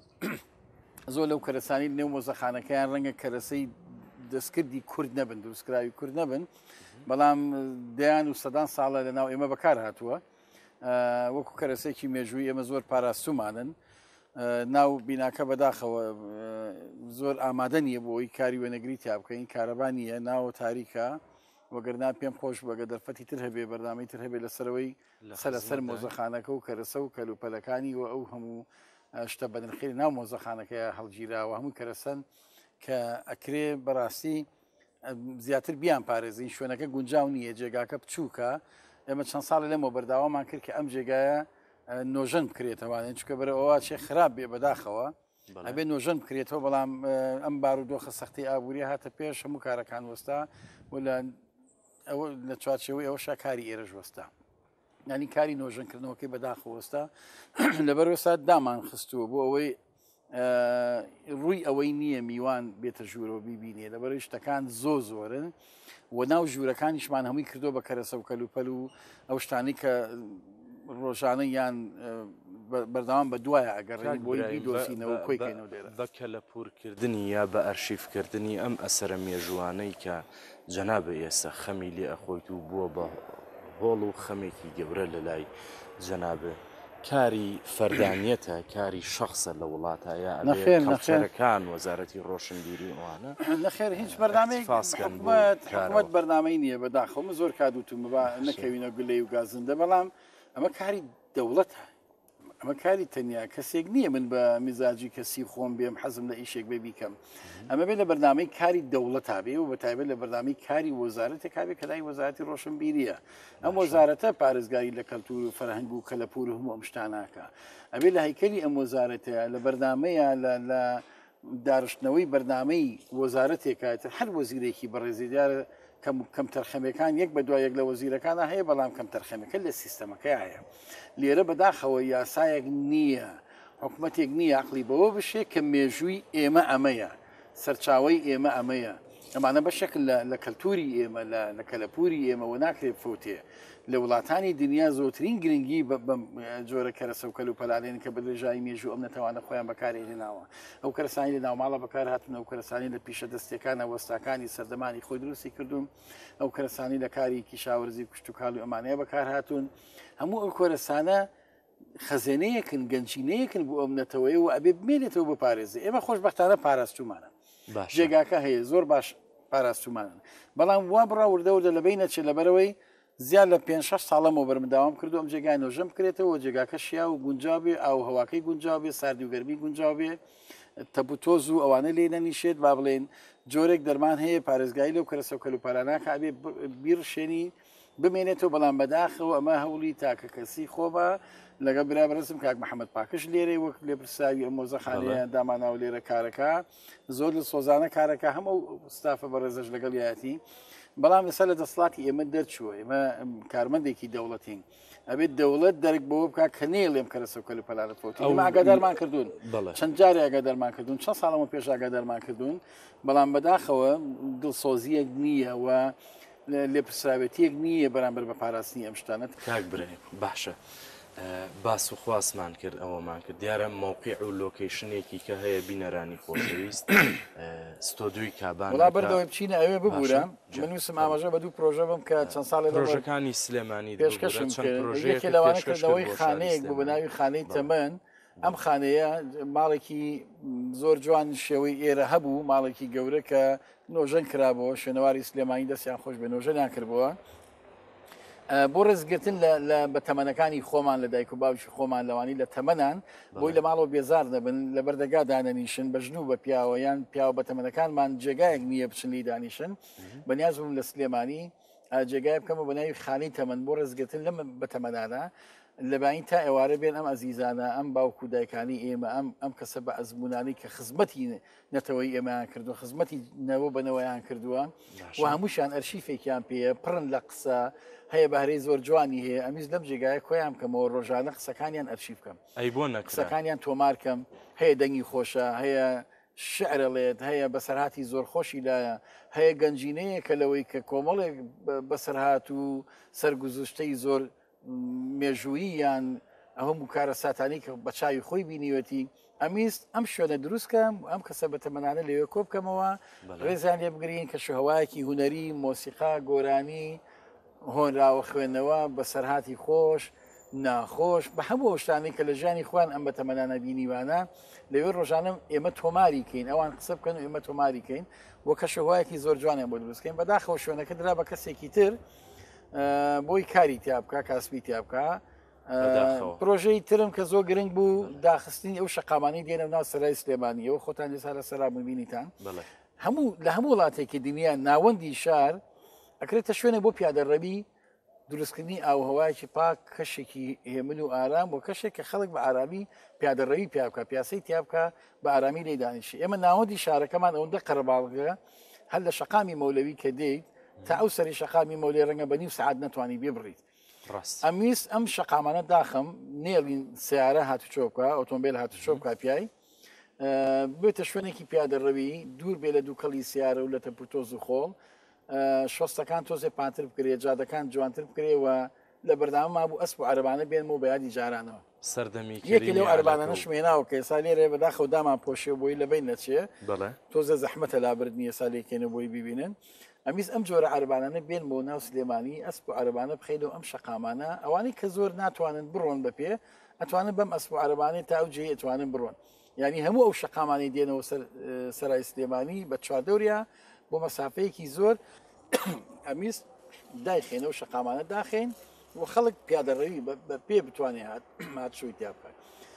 زۆر لەو کەرەسانی نێو مۆزەخانەکەیان ڕەنگە کەرەسەی دەستکردی کورد نەبن، دروستکراوی کورد نەبن، بەڵام دەیان و سەدان ساڵە لەناو ئێمە بەکار هاتووە وەکو کەرەسێکی مێژووی ئێمە زۆر پاراستومانن. ناو بیناکە بەداخەوە زۆر ئامادە نییە بۆ ئەوی کاری وێنەگری تا بکەین، کارەبا نییە، ناوە تاریکە، وەگەرنا پێم خۆش بەگە دەرفەتی تر هەبێ بەردامی تر هەبێ لەسەرەوەی سەرەسەر مۆزەخانەکە و کەرەسە و کەلوپەلەکانی و ئەو هەموو شتە بەدنخێری ناو مۆزەخانەکە هەڵگیراوە هەموو کەرەسەن کە ئەکرێ بەڕاستی زیاتر بیان پارێزین. شوێنەکە گونجاو نییە، جێگاکە بچووکە. ئێمە چەند ساڵی لەمەوە بەرداوامان کرد کە ئەم جێگایە نۆژەن بکرێتەوەوانێن، چکە بەرەوە چێ خراپ بێ بەداخەوە ئەبێ نۆژەن بکرێتەوە، بەڵام ئەم بارودۆخە سەختی ئابووری هاتە پێش هەموو کارەکان وەستا و لە چوارچەوەی ئەوە شاکاری ئێرەش وەستا، ینی کاری نۆژەنکردنەوەکەی بەداخەوەستا لەبەر وەستا دامان خستووە بۆ ئەوەی ڕووی ئەوەی نییە میوان بێتە ژوورەوە بیبینێ، لەبەرەوەی شتەکان زۆرن و ناو ژوورەکانیشمان هەمووی کردو بە کەرەسە و کەلوپەل و ئەو شتانی کە ڕۆژانە یان بەردەوام بە دوایە ئەگەڕێنی بۆی دۆسینەوە کۆیکەینەوە لێرە بە کەلەپورکردنی یا بە ئەرشیفکردنی ئەم ئەسەرە مێژوانەی کە جەنابە ئێستا خەمی لێ ئەخۆیت و بووە بە هۆڵ و خەمێکی گەورە لە لای جەنابە کاری فەردانیەتە، کاری شخصە لە وڵاتایە ئەکان وەزارەتی ڕۆشنبیری ئەوانە نەخێر هیچ بەردامەی حکوومەت بەرنامەی نییە بەداخەوە زۆر کادوتم نەکەوینە گولەی و گازندە، بەڵام ئەمە کاری دەوڵەتە، ئەمە کاری تەنیا کەسێک نییە من بە میزاجی کەسی خۆم بێم حەزم لە ئیشێک بێ بیکەم، ئەمە بێ لە بەردامەی کاری دەوڵەتا بێ و بەتایبەت لە بەردامی کاری وەزارەتێک کابێ کە لای وەزارەتی ڕۆشنبیریە. ئەم وەزارەتە پارێزگاری لە کەلتور و فەرهەنگ و کەلەپور و هەموو ئەم شتاناکە، ئەبێ لە هەیکەلی ئەم وەزارەتەیە لە بەردامەیە لە دارشتنەوەی بەردامەی وەزارەتێکاتر هەر وەزیرێکی بەڕێزی دیارە کەم تەرخەمەکان یەک بە دوای یەک لە وەزیرەکانە هەیە، بەڵام کەم تەرخەمەکە لە سیستەمەکە هەیە. لێرە بەداخەوە یاسایەک نییە، حکوومەتێک نییە عقلی بەوە بشێ کە مێژووی ئێمە ئەمەیە، سەرچاوی ئێمە ئەمەیە، ئەمانە بەشێکن لە کەلتوری ئێمە لە کەلەپوری ئێمەوە ناکرێت فوتێ. لە وڵاتانی دنیا زۆرترین گرنگی بەم جۆرە کەرەسە و کەلوپەلانێن کە بە درێژایی مێژوو ئەم نەتەوانە خۆیان بەکارهێناوە. ئەو کەرەسانی لە ناوماڵە بەکار هاتون، ئەو کەرەسانی لە پیشە دەستەکانە وەستاکانی سەردەمانی خۆی دروستی کردوون، ئەو کەرەسانی لە کاری کیشاوەرزی کوشت و کاڵ و ئەمانەیە بەکار هاتوون. هەموو ئەو کۆرەسانە خەزێنەیەکن، گەنجینەیەکن بۆ ئەم نەتەوەی و ئەبێ بمێنێتەوە بپارێزێ. ئێمە خۆشبەختانە پاراستومانە، جێگاکە هەیە زۆر باش پاراستومانن، بەڵام وا بڕا وردەوردە لەبەی نەچێت لەبەرەوەی زیاد لە 5-6 ساڵەمەوە بەرمەداوام کردو ئەم جێگای نۆژەم بکرێتەوە، جێگاکە شیا و گونجاو بێ، ئاو هەواکەی گونجاو بێ، ساردی و گەرمی گونجاو بێ، تەبوتۆز و ئەوانە لێ نەنیشێت، با بڵێن جۆرێک دەرمان هەیە پارێزگای لەو کەرە سەوکەلوپەرانە کابێ بیرشێنی بمێنێتەوە بەڵام بەداخەوە ئەمە هەوڵی تاکە کەسی خۆبە لەگە برابرسم کاک محەممەد پاکش لێرە وەک لێپرساوی ئەم مۆزەخانەیە داماناو لێرە کارەکە زۆر لە سۆزانە کارەکە هەموو ستافە بەڕێزش لەگەڵ یاەتی بەڵام لەسەر لە دەسڵاتی ئێمە دەرچووە ئێمە کارمەندێکی دەوڵەتین ئەبێت دەوڵەت دەرگ بۆ بکە کە نێ لێم کەرە سەوکەلوپەرانە فۆتی ئاگادارمان کردوون چەند جارێ ئاگادارمان کردوون چەند ساڵەمە پێش ئاگادارمان کردوون بەڵام بەداخەوە دڵسۆزیەک نییە و لێپرسراوێتیەک نییە بەرامبەر بە پاراستنی ئەم شتانت کاک برێ باشە باس و خواستمان کرد ئەوەمان کرد دیارە مووقع و لۆکیشنێکی کە هەیە بینەرانی خۆشەویست ستۆدیوی کابان وڵا بەردەوەی بچینە ئەوێ ببوورە منووسم ئاماژە بە دوو پرۆژە بم کە چەند ساڵی پرۆژەکانی سلێمانی پێشکەشم کرد لەوانە کردەوەی خانەیەک بوو بە ناوی خانەی تەمەن ئەم خانەیە ماڵێکی زۆر جوان شێوەی ئێرە هەبوو ماڵێکی گەورە کە نۆژەن کرابەوە شوێنەواری سلێمانی دەستیان خۆش بێ نۆژەنیان کردبووە بۆ ڕێزگرتن بە تەمەنەکانی خۆمان لە دایک و باوکی خۆمان لەوانی لە تەمەنان بۆی لە ماڵەوە بێزار دەبن لە بەردەگا دانەنیشن بەژنوو بە پیاوە یان پیاوە بە تەمەنەکانمان جێگایەک نییە بچن لی دانیشن بەنیاز بووم لە سلێمانی جێگای بکەمە بە ناوی خانەی تەمەن بۆ ڕێزگرتن لەم بە تەمەنانە لەبین تا ئێوارە بێن ئەم ئەزیزانە ئەم باوکو دایکانی ئێمە ئەم کەسە بە ئەزمونانی کە خزمەتی نەتەوەی ئێمەیان کردو خزمەتی نەوە بنەوەیان کردووە و هەمووشان ئەرشیفێکیان پێە پڕن لە قسە هەیە بەهرەی زۆر جوانی هەیە ئەمیز لەم جێگایە کۆیان بکەمەوە ڕۆژانە قسەکانیان ئەرشی بکەم ئەی بۆ قسەکانیان تۆمارکەم هەیە دەنگی خۆشە هەیە شعرەڵێت هەیە بەسەرهاتی زۆر خۆشی لایە هەیە گەنجینەیە کە لەوەی کە کۆمەڵێک بەسەرهات و سەرگوزشتەی زۆر مێژووییان ئەوم کارە ساتانی کە بە چاوی خۆی بینیوەتی ئەمیست ئەم شوێنە دروستکەم ئەم کەسە بە تەمەنانە لەوێ کۆ بکەمەوە ڕێزان لێ بگرین کە شوهەوایەکی هوەری مۆسیقا گۆرانی هۆنراوە خوێندنەوە بە سەرهاتی خۆش ناخۆش بە هەموو شتانی کە لە ژیانی خوان ئەم بە تەمەنانە بینیوانە لەوێ ڕۆژانم ئێمە تۆماری کەین ئەوان قسە بکەن و ئێمە تۆماری کەین وە کە شوهەوایەکی زۆر جوانیان بۆ دروستکەین بەداخەوە شوێنەکە درا بە کەسێکی تر بۆی کاری تیا بکە کاسبی تیا بکە پرۆژەی ترم کە زۆر گرنگ بوو داخستنی ئەو شەقامانی دێنە ناو سەرای سلێمانیەوە خۆتان لەسا لە سەرا ببینیتان لە هەموو وڵاتێکی دنیا ناوەندی شار ئەکرێتە شوێنە بۆ پیادەڕەبی دروستکردنی ئاوهەوایکی پاک کەشێکی هێمن و ئارام بۆ کەشێک کە خەڵک بە ئارامی پیادەڕەوی پیا بکە پیاسەی تیا بکە بە ئارامی لێ دانیشی ئێمە ناوەندی شارەکەمان ئەوەندە قەرەباڵگە هەر لە شەقامی مەولەوی کە دێیت تا ئەو سەری شەقامی مەولێ ڕەنگە بە نیو سعات نەتوانی بێبڕیت ئەمیست ئەم شەقامانە داخم نێڵین سیارە هاتوچۆ بکە ئۆتۆمبیل هاتوچۆ بکە پیای بێتە شوێنێکی پیادەڕەوی دوور بێ لە دووکەڵی سیارە و لە تەپوتۆز و خۆڵ شۆستەکان تۆزێ پانتر بکرێت جادەکان جوانتر بکرێەوە لە بەردامما بوو ئەسپ و عەربانە بێنمە و بەیادی جارانەوە سەردەمی یەکی لەو عەربانانە شوێناوە کە ئێستا لێرە بەداخەوە دامان پۆشێ بۆی لەبین نەچێ تۆزە زەحمەتە لابردنی ئێستا لێکێنە بۆی ببینن ئەمیز ئەم جۆرە عەربانانە بێن بۆ ناو سلێمانی ئەسپ و عەربانە بخەیتەوە ئەم شەقامانە ئەوانەی کە زۆر ناتوانن بڕۆن بەپێ ئەتوانن بەم ئەسپ و عەربانەی تا ئەو جێ ئەتوانن بڕۆن یعنی هەموو ئەو شەقامانی دێنەوە سەرای سلێمانی بە چواردەوریا بۆ مەسافەیەکی زۆر ئەمیست دایخێنەوە شەقامانە داخێن و خەڵک پیادەڕەوی بە پێ بتوانێت هاتشوی تیا بکات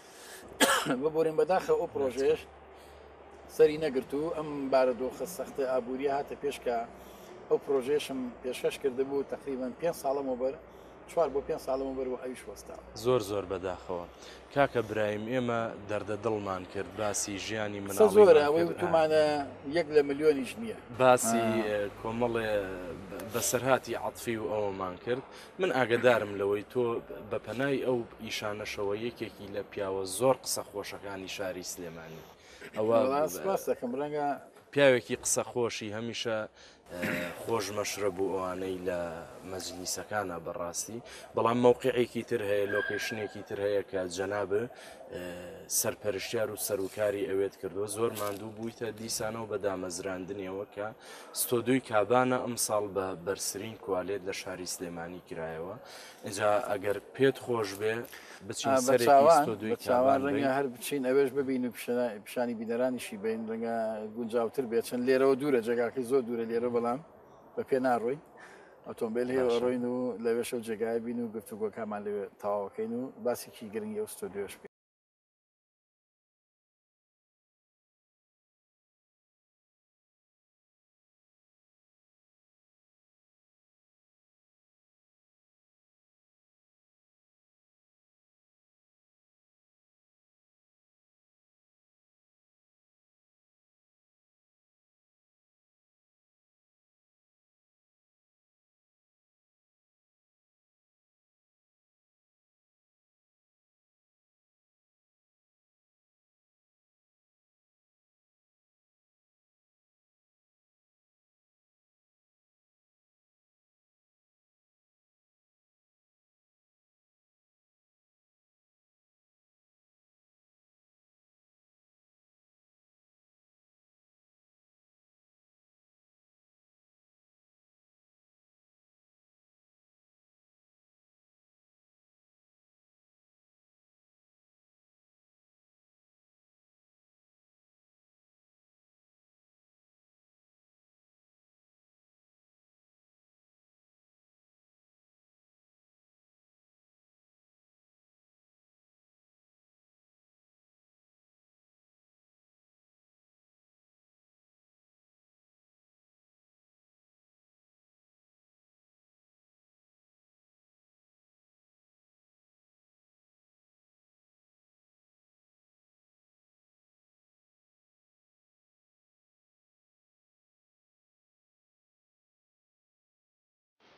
ببورین بەداخە ئەو پرۆژێش سەری نەگرت و ئەم بارەدۆخە سەختە ئابووری هاتە پێشکە ئەو پرۆژێشم پێشکەش کرده بوو تقریبان 5 ساڵەمەوە بەر 4 بۆ 5 ساڵەمە بەر و ئەویش وەستا زۆر بەداخەوە کاکە برایم ئێمە دەردە دڵمان کرد باسی ژیانی من زۆرە ئەوەی وتمانە 1 لە ملیۆنیش نییە باسی کۆمەڵێ بەسەرهاتی عەتفی و ئەوەمان کرد من ئاگدارم لەوەی تۆ بە پەنای ئەو ئیشانەشەوە یەکێکی لە پیاوە زۆر قسە خۆشەکانی شاری سلێمانی ئەوە دەکەم ڕەنگە پیاوێکی قسە خۆشی هەمیشە خۆش مەشرە بوو ئەوانەی لە مەجلیسەکانە بەڕاستی بەڵام مووقعێکی تر هەیە لۆکیشنێکی تر هەیە کە جەنابە سەرپەرشتیار و سەرۆکاری ئەوێت کردووە زۆر ماندوو بوویتە دیسانەوە بە دامەزراندنیەوە کە ستۆدیۆی کابانە ئەم ساڵ بە بەرسرین کوالێت لە شاری سلێمانی کرایەوە اینجا ئەگەر پێت خۆش بێ بچین سەرێکی ستۆدیۆی کابان ڕەنگە هەر بچین ئەوێش ببین و پیشانی بینەرانیشی بین ڕەنگە گونجاوتر بێت چەند لێرەوە دوورە جێگاکەی زۆر دوورە لێرە بەڵام بە پێ ناڕۆی ئۆتۆمبیل هەیە ڕۆین و لەوێشە جێگای بین و گفتوگۆکەمان لەوێ تەواوەکەین و باسێکی گرنگی ئەو ستۆدیۆش بێت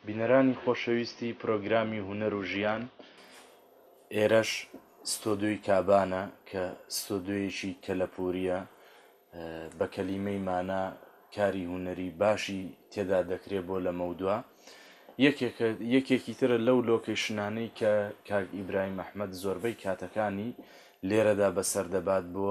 بینەرانی خۆشەویستی پرۆگرامی هونەر و ژیان، ئێرەش ستۆدیۆی کابانە کە ستۆدیۆیەکی کەلەپوریە، بە کەلیمەی مانە کاری هونەری باشی تێدا دەکرێت بۆ لە مەودووە. یەکێکی ترە لەو لۆکیشنانەی کە کاک ئیبراهیم ئەحمەد زۆربەی کاتەکانی لێرەدا بەسەردەبات بۆ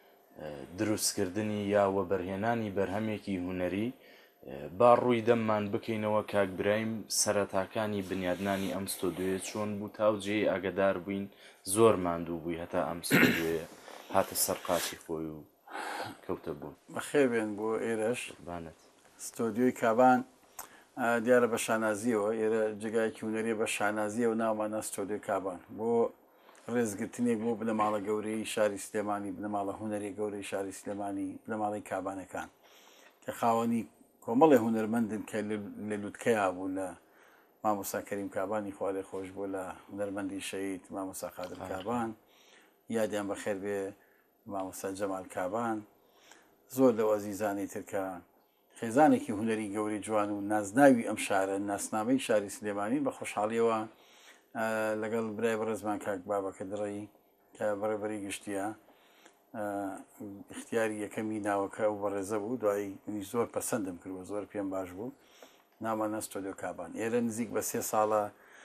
دروستکردنی یا وەبەرهێنانی بەرهەمێکی هونەری. با ڕووی دەممان بکەینەوە کاک برایم سەرەتاکانی بنیادنانی ئەم ستۆدیۆیە چۆن بوو تاوجێ ئاگدار بووین زۆر ماندوو بووی هەتا ئەم ستۆدیۆیە هاتە سەرقاچی خۆی و کەوتە بوو. بەخێبێن بۆ ئێرەش بانێت ستۆدیۆی کابان دیارە بە شانازیەوە ئێرە جگایکی هونەریە بە شانازیە و ناومانە ستۆدیۆی کابان بۆ ڕێزگرتنێک بۆ بنەماڵە گەورەی شاری سلێمانی، بنەماڵە هونەری گەورەی شاری سلێمانی، بنەماڵی کابانەکان کە خاوەنی کۆمەڵی هونەرمەندن کە لە لووتکەیا بوو لە مامۆستا کەریم کابانی خوا لێ خۆش بوو لە هونەرمەندی شەید مامۆستا قادر کابان، یادیان بەخێر بێ مامۆستا جەمال کابان، زۆر لەو ئەزیزانی ترکە خێزانێکی هونەری گەوری جوان و نازناوی ئەم شارە، ناسنامەی شاری سلێمانی بە خۆشحاڵیەوە لەگەڵ برای بەڕێزمان کاک بابەکە دڕی کە بەڕێبەری گشتیە اختیاری یەکەمی ناوەکە و بەڕێزە بوو، دوایی منی زۆر پەسەندم کردوە، زۆر پێم باش بوو. نامانە ستۆدیۆ کابان ئێرە نزیک بە 3 ساڵە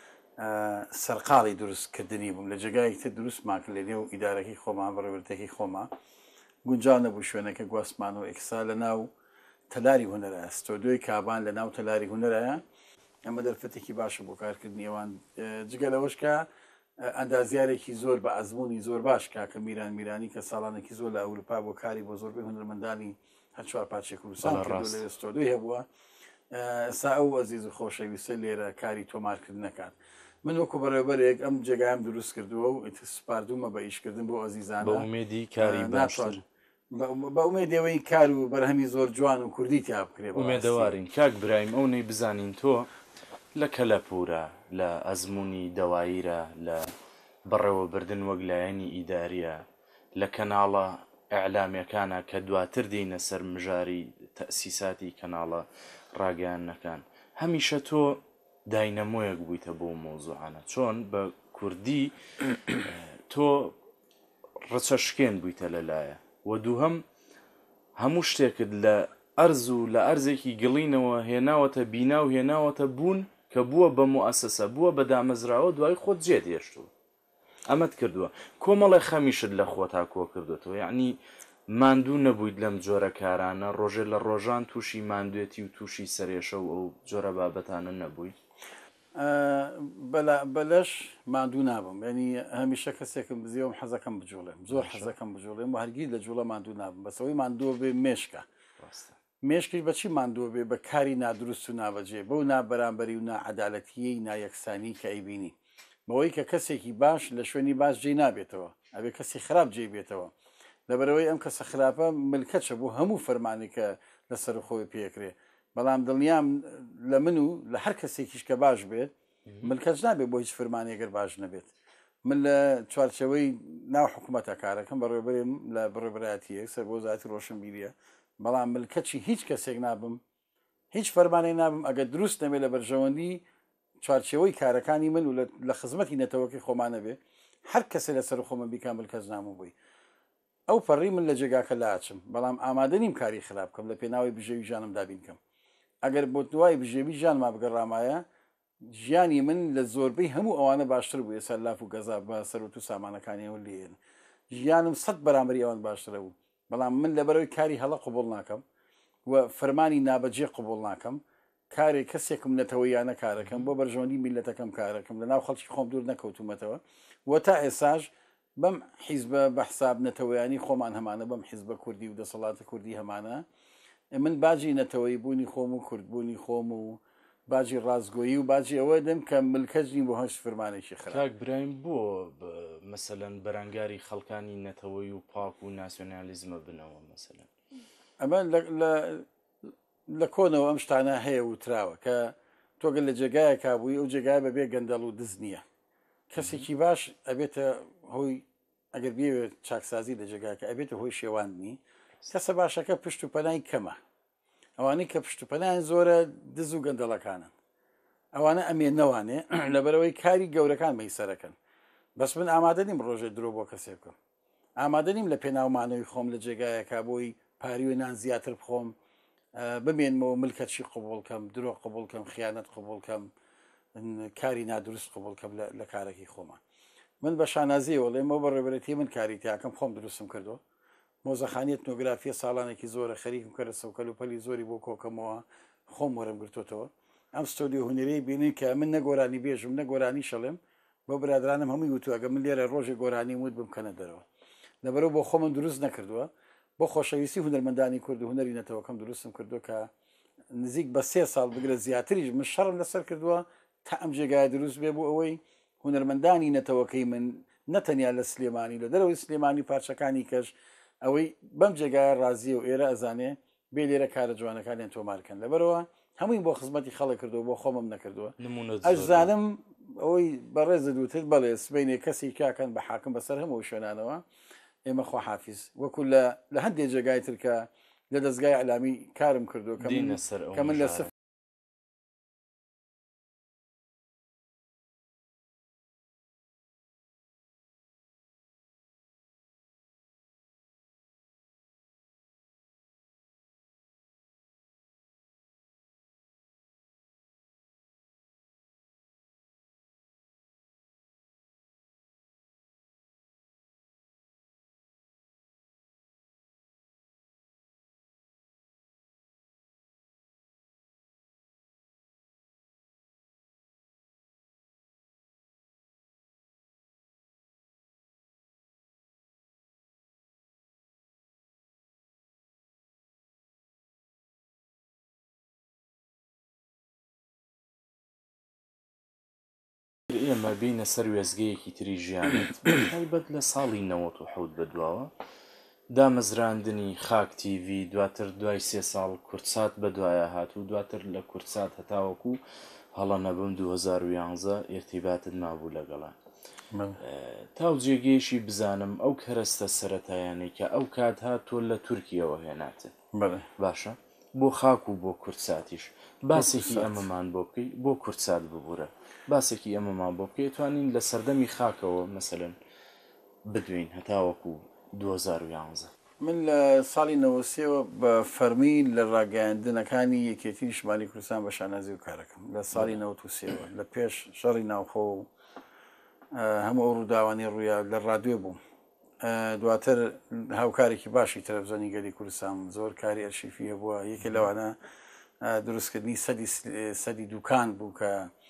سەرقاڵی دروستکردنی بووم لە جێگایەک تر دروستمان کرد لە نێو ئیدارەکەی خۆمان بەڕێوەبەرێتێکی خۆما، گونجاو نەبوو شوێنەکە گواستمان و ئێکسا لە ناو تەلاری هونەرە، ستۆدیۆی کابان لە ناو تەلاری هونەرەیە. ئەمە دەرفەتێکی باشە بۆ کارکردنی ئەوان، جگە لەوەشکە ئەندازیارێکی زۆر بە ئەزمموی زۆر باش کاکە میران میرانی کە ساڵانێکی زۆر لە ئەوروپا بۆ کاری بۆ زۆربەی هونەرمەندانی هەر چوار پارچێک کوردستان لە ستۆدیۆی هەبووە. ئێستا ئەو ئەزیز و خۆشەویستە لێرە کاری تۆمارکردنەکان. من وەکو بەڕێوەبەرێک ئەم جێگایم دروست کردووە و سپاردومە بە ئیشکردن بۆ ئەزیزانە بە ئومێدی کاری باشتر، بە ئومێدەوەی کار و بەرهەمی زۆر جوان و کوردی تیا بکرێ. ئومێدەوارین کاک برایم ئەو نەی بزانین تۆ لە کەلەپورە، لە ئەزمموی دەواییرە، لە بەڕێوەبردن وەک لایەنی ئیداریە، لە کەناڵە ئەعلامەکانە کە دواتر دێنە سەر مژاری تەسیساتی کەناڵە ڕاگەیانەکان، هەمیشە تۆ داینەمۆیەک بوویتە بۆ مۆزوعانە، چۆن بە کوردی تۆ ڕەچەشکێن بوویتە لەلایە و دووهەم هەموو شتێکت لە ئەرز و لە ئەرزێکی گڵینەوە هێناوەتە بینا و هێناوەتە بوون کە بووە بە موئەسەسە، بووە بە دامەزراوە، دوای خۆت جێت هێشتووە ئەمەت کردووە. کۆمەڵی خەمیشت لە خۆتا کۆ کردوێتەوە، یعنی ماندوو نەبوویت لەم جۆرە کارانە، ڕۆژێ لە ڕۆژان تووشی ماندوێتی و تووشی سەرێشە و ئەو جۆرە بابەتانە نەبوویت. بەلەش ماندوو نابم، ینی هەمیشە کەسێکم بزیەوەم حەزەکەم بجوڵێم، زۆر حەزەکەم بجوڵێم و هەرگیز لە جوڵە ماندوو نابم، بەسەوەی ماندووە بێ مێشکە. مێشکیش بەچی ماندووە بێ؟ بە کاری نادروست و نابەجێ، بەو نابەرامبەری و نائەدالەتیەی نایەکسانی کە ئەیبینی، بەوەی کە کەسێکی باش لە شوێنی باش جێ نابێتەوە، ئەبێ کەسی خراپ جێ بێتەوە، لەبەرەوەی ئەم کەسە خراپە ملکەچە بۆ هەموو فەرمانی کە لەسەر خۆی پێکرێ. بەڵام دڵنیام لە من و لە هەر کەسێکیش کە باش بێت ملکەچ نابێت بۆ هیچ فەرمانێگەر باش نەبێت. من لە چوارچەوەی ناو حکوومەتە کارەکەم بەڕێوەبەرێم لە بڕێبەرایەتیەک سەر بۆ زیاتر ڕۆشنبیریە، بەڵام ملکەچی هیچ کەسێک نابم، هیچ فەرمانێک نابم ئەگەر دروست نەبێت لە بەرژەوەندی چوارچەوەی کارەکانی من و لە خزمەتی نەتەوەکی خۆمانە بێ، هەر کەسێ لەسەر خۆمە بیکە ملکەچ نامم بووی. ئەو پەڕی من لە جێگاکە لاچم، بەڵام ئامادە نیم کاری خراپ بکەم لە پێناوی بژێوی ژانم دابین کەم. ئەگەر بۆ دوای بژێوی ژانما بگەڕامایە ژیانی من لە زۆربەی هەموو ئەوانە باشتر بوو. ێستا لاف و گەزا بە سەرۆت و سامانەکانیەوە لێن ژیانم 100 بەرامبەری ئەوان باشترە بوو، بەڵام من لەبەرەوەی کاری هەڵە قبول ناکەم و فەرمانی نابەجێ قبول ناکەم، کارێک کەسێکم نەتەوەیانە کارەکەم بۆ بەرژەوەندی میلەتەکەم کارەکەم، لە ناو خەڵکی خۆم دوور نەکەوتومەتەوە و تا ئێساش بەم حیزبە بە حساب نەتەوەیانی خۆمان هەمانە، بەم حیزبە کوردی و دەسەڵاتە کوردی هەمانە من باجی نەتەوەی بوونی خۆم و کوردبوونی خۆم و باجی ڕازگۆیی و باجی ئەوە دەم کە ملکەجنی بۆ هەشت فەرمانێکی خراپ. کاک برایم بۆ مەسەلەن بەرەنگاری خەڵکانی نەتەوەی و پاک و ناسیۆنالیزمە بنەوە مەسەلەن ئەمە لە کۆنەوە ئەم شتانە هەیە وتراوە کە تۆگە لە جێگایە کابووی ئەو جێگای بەبێ گەندەڵ و دز نییە، کەسێکی باش ئەبێتە هۆی ئەگەر بێوێت چاکسازی لە جێگاکە ئەبێتە هۆی شێواندنی، کەسە باشەکە پشت و پەنای کەمە، ئەوانەی کە پشت و پەنایان زۆرە دز و گەندەڵەکانن، ئەوانە ئەمێ نەوانێ لەبەرەوەی کاری گەورەکان مەیسەرەکەن بەس من ئامادە نیم ڕۆژێ درۆ بۆ کەسێک بکەم ئامادە نیم لە پێناومانەوەی خۆم لە جێگایەکە بۆی پاریوی نان زیاتر بخۆم بمێنمەوە ملکەچی قوبڵکەم درۆ قوبڵکەم خیانەت قوبڵکەم کاری نادروست قوبڵکەم لە کارێکی خۆمە من بە شانازی وڵێمەوە بە ڕێبەتی من کاری تیاکەم خۆم دروستم کردو مۆزەخانیت نۆگرافیە ساڵانێکی زۆرە خەریکم کردە سەوکەل و پەلی زۆری بۆ کۆکەمەوە خۆم وەرم گرتوتەوە ئەم ستۆدیۆ هونەرەی بینین کە من نەگۆرانی بێژم نەگۆرانی شەڵێم بۆ برادرانم هەمووی وتووەگە من لێرە ڕۆژێک گۆرانی وت بمکەنە دەرەوە لەبەرەوە بۆ خۆمم دروست نەکردووە بۆ خۆشەویستی هونەرمەندانی کورد و هونەری نەتەوەکەم دروستم کردو کە نزیک بە 3 ساڵ بگرە زیاتریش من شەڕم لەسەر کردووە تا ئەم جێگای دروست بێ بۆ ئەوەی هونەرمەندانی نەتەوەکەی من نەتەنیا لە سلێمانی لە دەرەوەی سلێمانی پارچەکانی کەش ئەوەی بەم جێگای ڕازیە و ئێرە ئەزانێ بێ لێرە کارە جوانەکانیان تۆمارکەن لەبەرەوە هەمووی بۆ خزمەتی خەڵک کردو بۆ خۆمم نەکردووە ئەش زانم ئەوەی بەڕێزە دووتر بەڵێ سبینێ کەسی کاکەن بە حاکم بەسەر هەموو شوێنانەوە ئێمە خۆحافیز وەکو لە هەندێک جێگای ترکە لە دەستگای علامی کارم کردو کە من لە سف ئێمە بینە سەر وێزگەیەکی تری ژیانێت تایبەت لە ساڵی 90 بەدواوە دامەزراندنی خاک تیV دواتر دوای 3 ساڵ کورتسات بەدوایە هات و دواتر لە کورتسات هەتاوەکو هەڵە نەبم 2011 ئێرتیباتت مابوو لەگەڵان تاو جێگەیەشی بزانم ئەو کەرەستە سەرەتایانەی کە ئەو کات هات تۆ لە تورکیەوە هێناتن باشە بۆ خاک و بۆ کورتساتیش باسێکی ئەمەمان بۆ بکەی بۆ کورتسات ببوورە باسێکی ئەمەمان بۆ بکەی توانین لە سەردەمی خاکەوە مەسەلەن بدوین هەتاوەکو 2011 من لە ساڵی 93ەوە بە فەرمی لە ڕاگەیاندنەکانی یەکێتی شمالی کوردستان بە شانازی و کارەکەم لە ساڵی 93ەوە لە پێش شەڕی ناوخۆ و هەموو ئەو ڕووداوانی ڕوویا لە ڕادیۆ بووم دواتر هاوکارێکی باشی تەلەڤیزیۆنی گەلی کوردستان زۆر کاری ئەرشیفیە بووە یەکێ لەوانە دروستکردنی سەدی دوکان بوو کە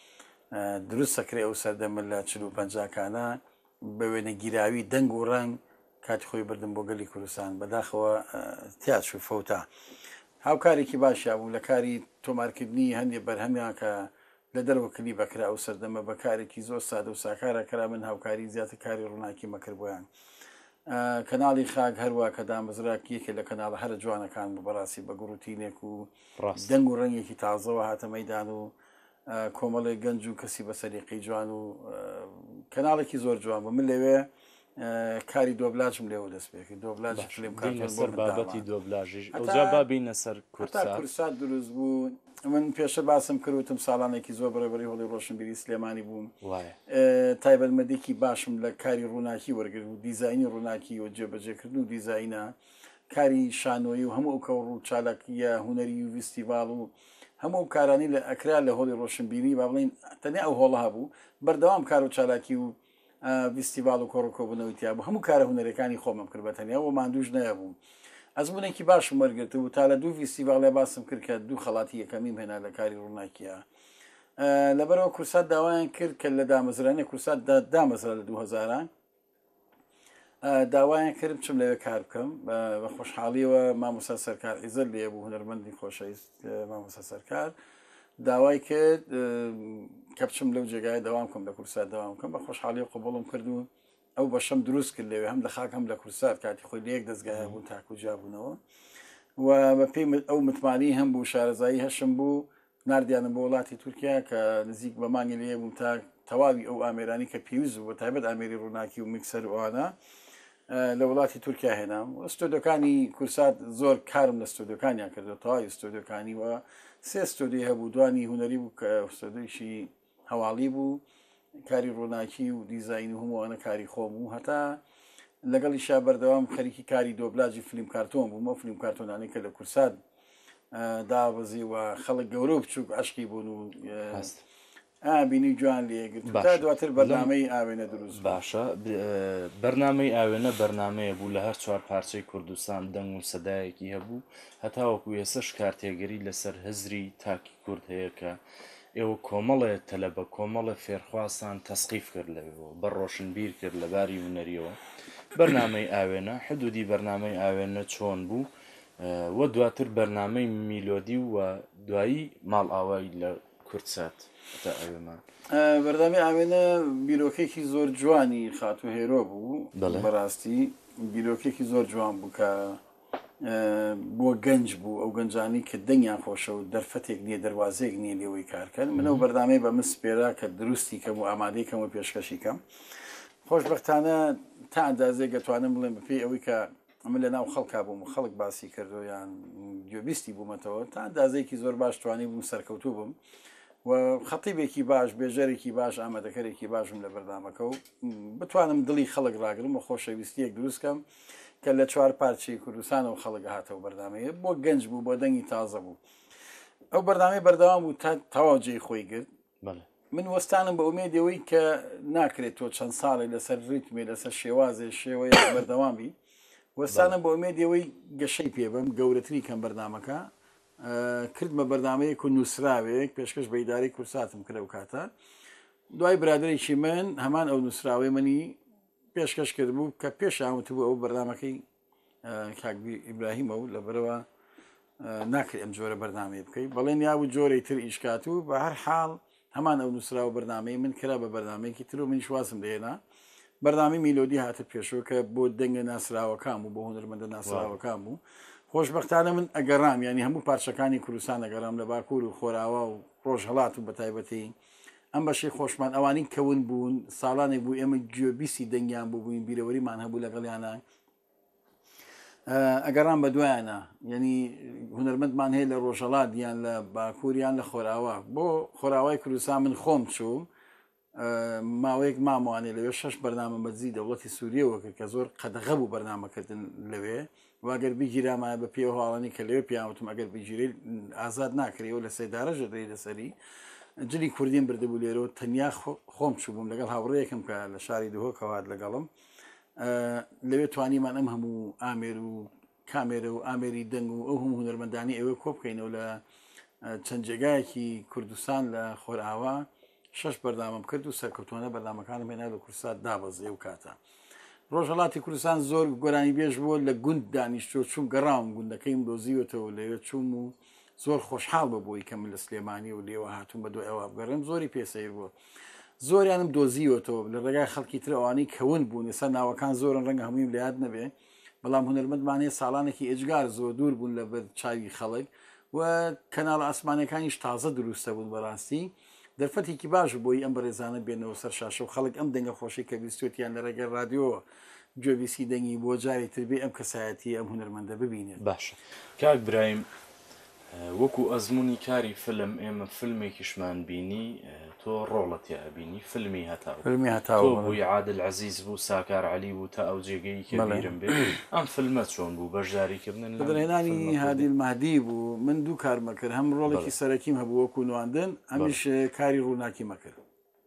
دروست سەکرێ ئەو سەردەمە لە 45کانە بە وێنە گیراوی دەنگ و ڕەنگ کاتی خۆی بردم بۆ گەلی کوردستان بەداخەوە تیاتر فەوتا هاوکارێکی باشیا بوو لە کاری تۆمارکردنی هەندێک بەرهەمیان کە لە دەرەوە کلی بەکرا ئەو سەردەمە بە کارێکی زۆر سادە و ساکارە کرا من هاوکاری زیاتر کاری ڕووناکی مەکرد بۆیان کەناڵی خاک هەروە کە دامەزراکیەکە لە کەناڵە هەرە جوانەکان بەڕاستی بە گوروتینێک و دەنگ و ڕەنگێکی تازەوە هاتە مەیدان و کۆمەڵی گەنج و کەسی بە سەریقی جوان و کەناڵێکی زۆر جوان بوو من لەوێ کاری دۆبلاژم لێەوە دەست پێکرد دۆبلاژ فلم سەر بابەتی دۆبلاژیش ئەوجا بابینە سەر کورسات دروست بوو من پێشە باسم کردوتم ساڵانێکی زۆر بەڕێبەری هەڵی ڕۆشنبیری سلێمانی بووم تایبەتمەدێکی باشم لە کاری ڕووناکی وەرگرت و دیزاینی ڕووناکی و جێبەجێکردن و دیزاینە کاری شانۆیی و هەموو ئەو کەڕ و چالاکیە هوەری و فیستیڤاڵ و هەموو کارانی لە ئەکرا لە هۆڵی ڕۆشنبیری با بڵین تەنیا ئەو هۆڵە هەبوو بەردەوام کار و چالاکی و فیستیڤاڵ و کۆڕکۆبوونەوەی تیا بوو هەموو کارە هونەرەکانی خۆمم کرد بە تەنیا و ماندووش نەبوو ئەزمونێکی باشم وەرگرت و تا لە 2 فیستیڤاڵێ باسم کرد کە 2 خەڵاتی یەکەمیم هێنا لە کاری ڕووناکیە لەبەرەوە کورسات داوایان کرد کە لە دامەزرانی کورسات دامەزرا لە 2000 داوایان کرد بچم لەوێ کار بکەم بە خۆشحاڵیەوە مامۆستا سەرکار عیزەت لێ بوو هونەرمەندی خۆشەویست مامۆستا سەرکار داوای کرد کە بچم لەو جێگای داوام بکەم لە کورسات داوام بکەم بە خۆشحاڵی قبوڵم کرد و ئەو بەشەم دروست کرد لەوێ هەم لە خاک هەم لە کورسات کاتی خۆی لە یەک دەستگایە بوون تاکو جابوونەوە و بە پێی ئەو متمانی هەم بوو شارەزایی هەشم بوو نردیانم بۆ وڵاتی تورکیا کە نزیک بە مانگی لێ بووم تا تەواوی ئەو ئامێرانی کە پێویست بوو بە تایبەت ئامێری ڕووناکی و میکسەر ئەوانە لە وڵاتی تورکیا هێنام ستۆدیۆکانی کورسات زۆر کارم لە ستۆدیۆکانیان کردو تەواوی ستۆدیۆکانی وە سێ ستۆدیۆ هەبوو دوانی هوەری بوو کە ستۆدیۆیشی هەواڵی بوو کاری ڕۆناکی و دیزاین و هەمووانە کاری خۆم و هەتا لەگەڵی شا بەردەوام خەریکی کاری دۆبلاجی فیلم کارتۆن بوومە فیلم کارتۆنانی کە لە کورسات دابزی و خەڵک گەورە بچووک عشقی بوون و بینی جوان لێگرت تا دواتر بەرنامەی ئاوێنە دروست باشە بەرنامەی ئاوێنە بەرنمەیە بوو لە هەر چوار پارچەی کوردستان دەنگ و سەدایەکی هەبوو هەتاوەکو ێسەش کارتێگەری لەسەر هزری تاکی کورد هەیە کە ئێوە کۆمەڵێ تەلەبە کۆمەڵە فێرخواسان تەسقیف کرد لەوێەوە بە ڕۆشنبیر کرد لە باری ونەریەوە بەرنامەی ئاوێنە حدودی بەرنامەی ئاوێنە چۆن بوو وە دواتر بەرنامەی میلۆدی و دوایی ماڵ ئاوایی لە کورتسات ئەوێمان بەردامی ئاوێنە بیرۆکێکی زۆر جوانی خاتو هێرۆ بوو بەڕاستی بیرۆکێکی زۆر جوان بوو کە بۆ گەنج بوو ئەو گەنجانی کە دەنگیان خۆشە و دەرفەتێک نییە دەواازەیەک نییە لێەوەی کارکەن منەوە بەردامەی بە مسپێرا کە دروستی کەم و ئامادەی کەم و پێشکەشی کەم خۆشبەختانە تا ئەندازێک دەتوانم بڵێن بەپێی ئەوەی کە ئەمە لە ناو خەڵکا بووم و خەڵک باسی کردو یان گوێبیستی بوومەتەوە تا ئەندازەیەکی زۆر باش توانی بووم سەرکەوتوو بووم و خەتیبێکی باش بێژەرێکی باش ئامادەکەرێکی باشم لە بەردامەکە و بتوانم دڵی خەڵک ڕاگرم و خۆشەویستیەک دروستکەم کە لە چوار پارچی کوردستان و خەڵک هاتەوە بەردامەیە بۆ گەنج بوو بۆ دەنگی تازە بوو ئەو بەردامەی بەردەوام بوو تا تەواوجێی خۆی گرت من وەستانم بە ئومێدەوەی کە ناکرێت تۆ چەند ساڵی لەسەر ڕیتمێ لەسەر شێوازێ شێوەیە بەردەوامی وەستانم بە ئومێدەوەی گەشەی پێبم گەورەتری کەم بەردامەکە کرد بە بەردامەیەک و نووسراوێک پێشکەش بە ئیداری کورساتم کرد و کاتە دوای برادێکی من هەمان ئەو نووسراوی منی پێشکەش کرد بوو کە پێش ئاوت بوو ئەو بەردامەکەی کاکبی ئیبراهیمە و لەبەرەوە ناکرێت ئەم جۆرە بەردامەی بکەیت بەڵێن یا و جۆرەی تر ئیشکات و بە هەر حاڵ هەمان ئەو نووسرا و بەردامەی من کرا بە بەردامەیەکی تر و منیش وازم لێنا بەردامی میلۆدی هاتە پێشەوە کە بۆ دەنگە ناسراوەکان و بۆ هونەرمەندە ناسراوەکان بوو خۆشبەختانە من ئەگەڕام ینی هەموو پارچەکانی کوردستان ئەگەڕام لە باکوور و خۆراوە و ڕۆژهەڵات و بەتایبەتی ئەم بەشەی خۆشمان ئەوانی کەون بوون ساڵانێک بوو ئێمە گوێبیستی دەنگیان بوو بووین بیرەوەریمان هەبوو لەگەڵیانە ئەگەڕام بە دوایانە یعنی هونەرمەندمان هەیە لە ڕۆژهەڵات یان لە باکووریان لە خۆراوە بۆ خۆراوای کوردستان من خۆم چوو ماوەیەک ماموانێ لەوێ 6 بەرنامە بەجی دەوڵەتی سووریەوە کرد کە زۆر قەدەغە بوو بەرنامەکردن لەوێ واگەر بیگیرامایە بە پێوەهاڵانی کە لەوێ پیاوتم ئەگەر بگیری ئازاد ناکرێەوە لە سێدارەژە دەی لەسەری جلی کوردیم بردەبوو لێرەوە تەنیا خۆم چوبووم لەگەڵ هاوڕەیەکم کە لە شاری دهۆکەوات لەگەڵم لەوێ توانیمان ئەم هەموو ئامێر و کامێرە و ئامێری دەنگ و ئەو هەموو هونەرمەندانی ئەوێ کۆ بکەینەوە لە چەند جێگایەکی کوردستان لە خۆرئاوا 6 بەردامم کرد و سەرکەوتوانە بەردامەکانم هێنا لە کورسات دابەزێ و کاتە ڕۆژهەڵاتی کوردستان زۆر گۆرانی بێژ بووە لە گوند دانیشتۆ چوم گەڕام گوندەکەیم دۆزیوەتەوە لەوێ چوم و زۆر خۆشحاڵ بە بۆی کە من لە سلێمانی و لێوە هاتووم بە دوای ئەوە بگەڕم زۆری پێسەیر بووە زۆریانم دۆزیوەتەوە لە ڕێگای خەڵکی تر ئەوانەی کەون بوون ێستا ناوەکان زۆرن ڕەنگە هەمووی لە یاد نەبێ بەڵام هونەرمەندمانەیە ساڵانێکی ئێجگار زۆر دوور بوون لە بەر چاوی خەڵک و کەناڵ ئاسمانەکانیش تازە دروستە بوون بەڕاستی دەرفەتێکی باش بۆی ئەم بەڕێزانە بێنەوە سەر شاشە و خەڵک ئەم دەنگە خۆشی کە بیستوتیان لە ڕێگەی رادیۆ گوێبیستی دەنگی بۆ جاری تربێ ئەم کەسایەتی ئەم هونەرمەندە ببینێت باشە کاک برایم وەکو ئەزمموی کاری فلم ئێمە فیلمێکیشمان بینی تۆ ڕۆڵەتی ئەبینی فیلمی هەتاو بووی عادل عەزیز بوو ساکار عەلی بوو تا ئەو جێگەی کە بیرم بێت ئەم فیلمە چۆن بوو بەشداریکردن بەدرهێنانی هادی المەهدی بوو من دوو کارمە کرد هەم ڕۆڵێکی سەرەکیم هەبوو وەکو نواندن ئەمیش کاری ڕووناکی مەکرد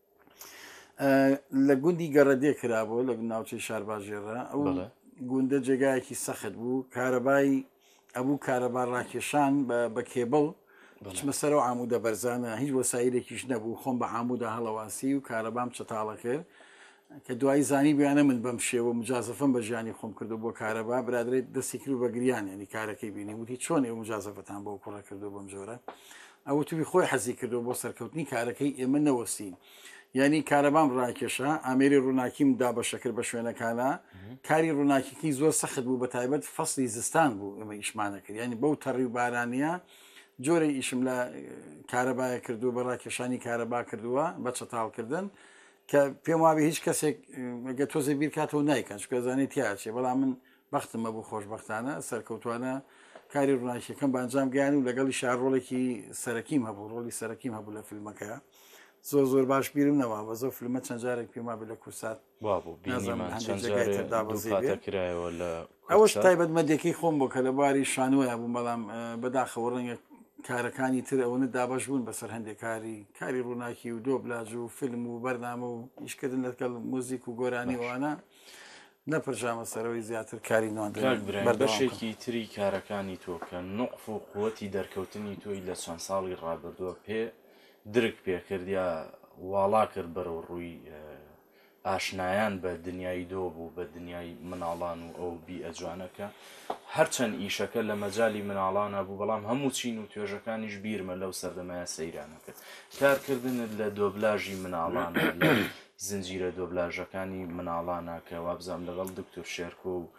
لە گوندی گەڕەدێ کرابەوە لە ناوچەی شارباژێڕە ئەو گوندە جێگایەکی سەخت بوو کارەبای ئەبوو کارەبا ڕاکێشان بە کێبڵ چمە سەرەوە عامودە بەرزانە هیچ وەسایلێکیش نەبوو خۆم بە عامودە هەڵەواسی و کارەبام چەتاڵە کرد کە دوای زانی بیانە من بەم شێوە مجازەفم بە ژیانی خۆم کردو بۆ کارەبا برادرێت دەستی کرد بە گریان ینی کارەکەی بینی وتی چۆن ئێوە مجازەفتان بۆ کوڕە کردو بەم جۆرە ئەو توی خۆی حەزی کردو بۆ سەرکەوتنی کارەکەی ئێمە نەوەستین یعنی کارەبام ڕاکێشە ئامێری ڕووناکیم دابەشەکرد بە شوێنەکانە کاری ڕووناکیکی زۆر سەخت بوو بە تایبەت فەسلی زستان بوو ئەمە ئیشمانە کرد ینی بەو تەڕی و بارانیە جۆرەی ئیشم لە کارەبایە کردو بە ڕاکێشانی کارەبا کردووە بە چەتاڵکردن کە پێم وابێ هیچ کەسێک گە تۆزە بیرکاتەوە نایکەن چکە زانێت تیاچێ بەڵام من بەختمە بوو خۆشببختانە سەرکەوتوانە کاری ڕووناکیەکەم بانجام گیان و لەگەڵی شارڕۆڵێکی سەرەکیم هەبوو ڕۆلی سەرەکیم هەبوو لە فیلمەکە زۆر باش بیرم نەوە بە زۆر فیلمە چەند جارێک پێما بێ لە کورسات کرایەوە لە ئەوەش تایبەت مەدەکەی خۆم بۆ کە لە باری شانوەیە بوو بەڵام بەداخەوە ڕەنگە کارەکانی تر ئەوەنە دابش بوون بەسەر هەندێک کاری ڕووناکی و دۆبلاژ و فیلم و بەرنامە و هیچکردن لەگەڵ موزیک و گۆرانی وانە نەپرژامە سەرەوەی زیاتر کاری بەشێکی تری کارەکانی تۆ کە نقف و قووەتی دەرکەوتنی تۆی لە چەند ساڵی ڕابردووە درک پێکردیا واڵا کرد بەرەو ڕووی ئاشنایان بە دنیای دۆ بوو بە دنیای مناڵان و ئەو بی ئەجوانەکە هەرچەند ئیشەکە لە مەجای مناڵانە بوو بەڵام هەموو چین و توێژەکانیش بیرمە لەو سەردەمایە سەیرانە کرد کارکردنت لە دۆبلاژی مناڵانە لە زنجیرە دۆبلاژەکانی مناڵانە کە وابزانام لەگەڵ دکتۆر شێرکۆ و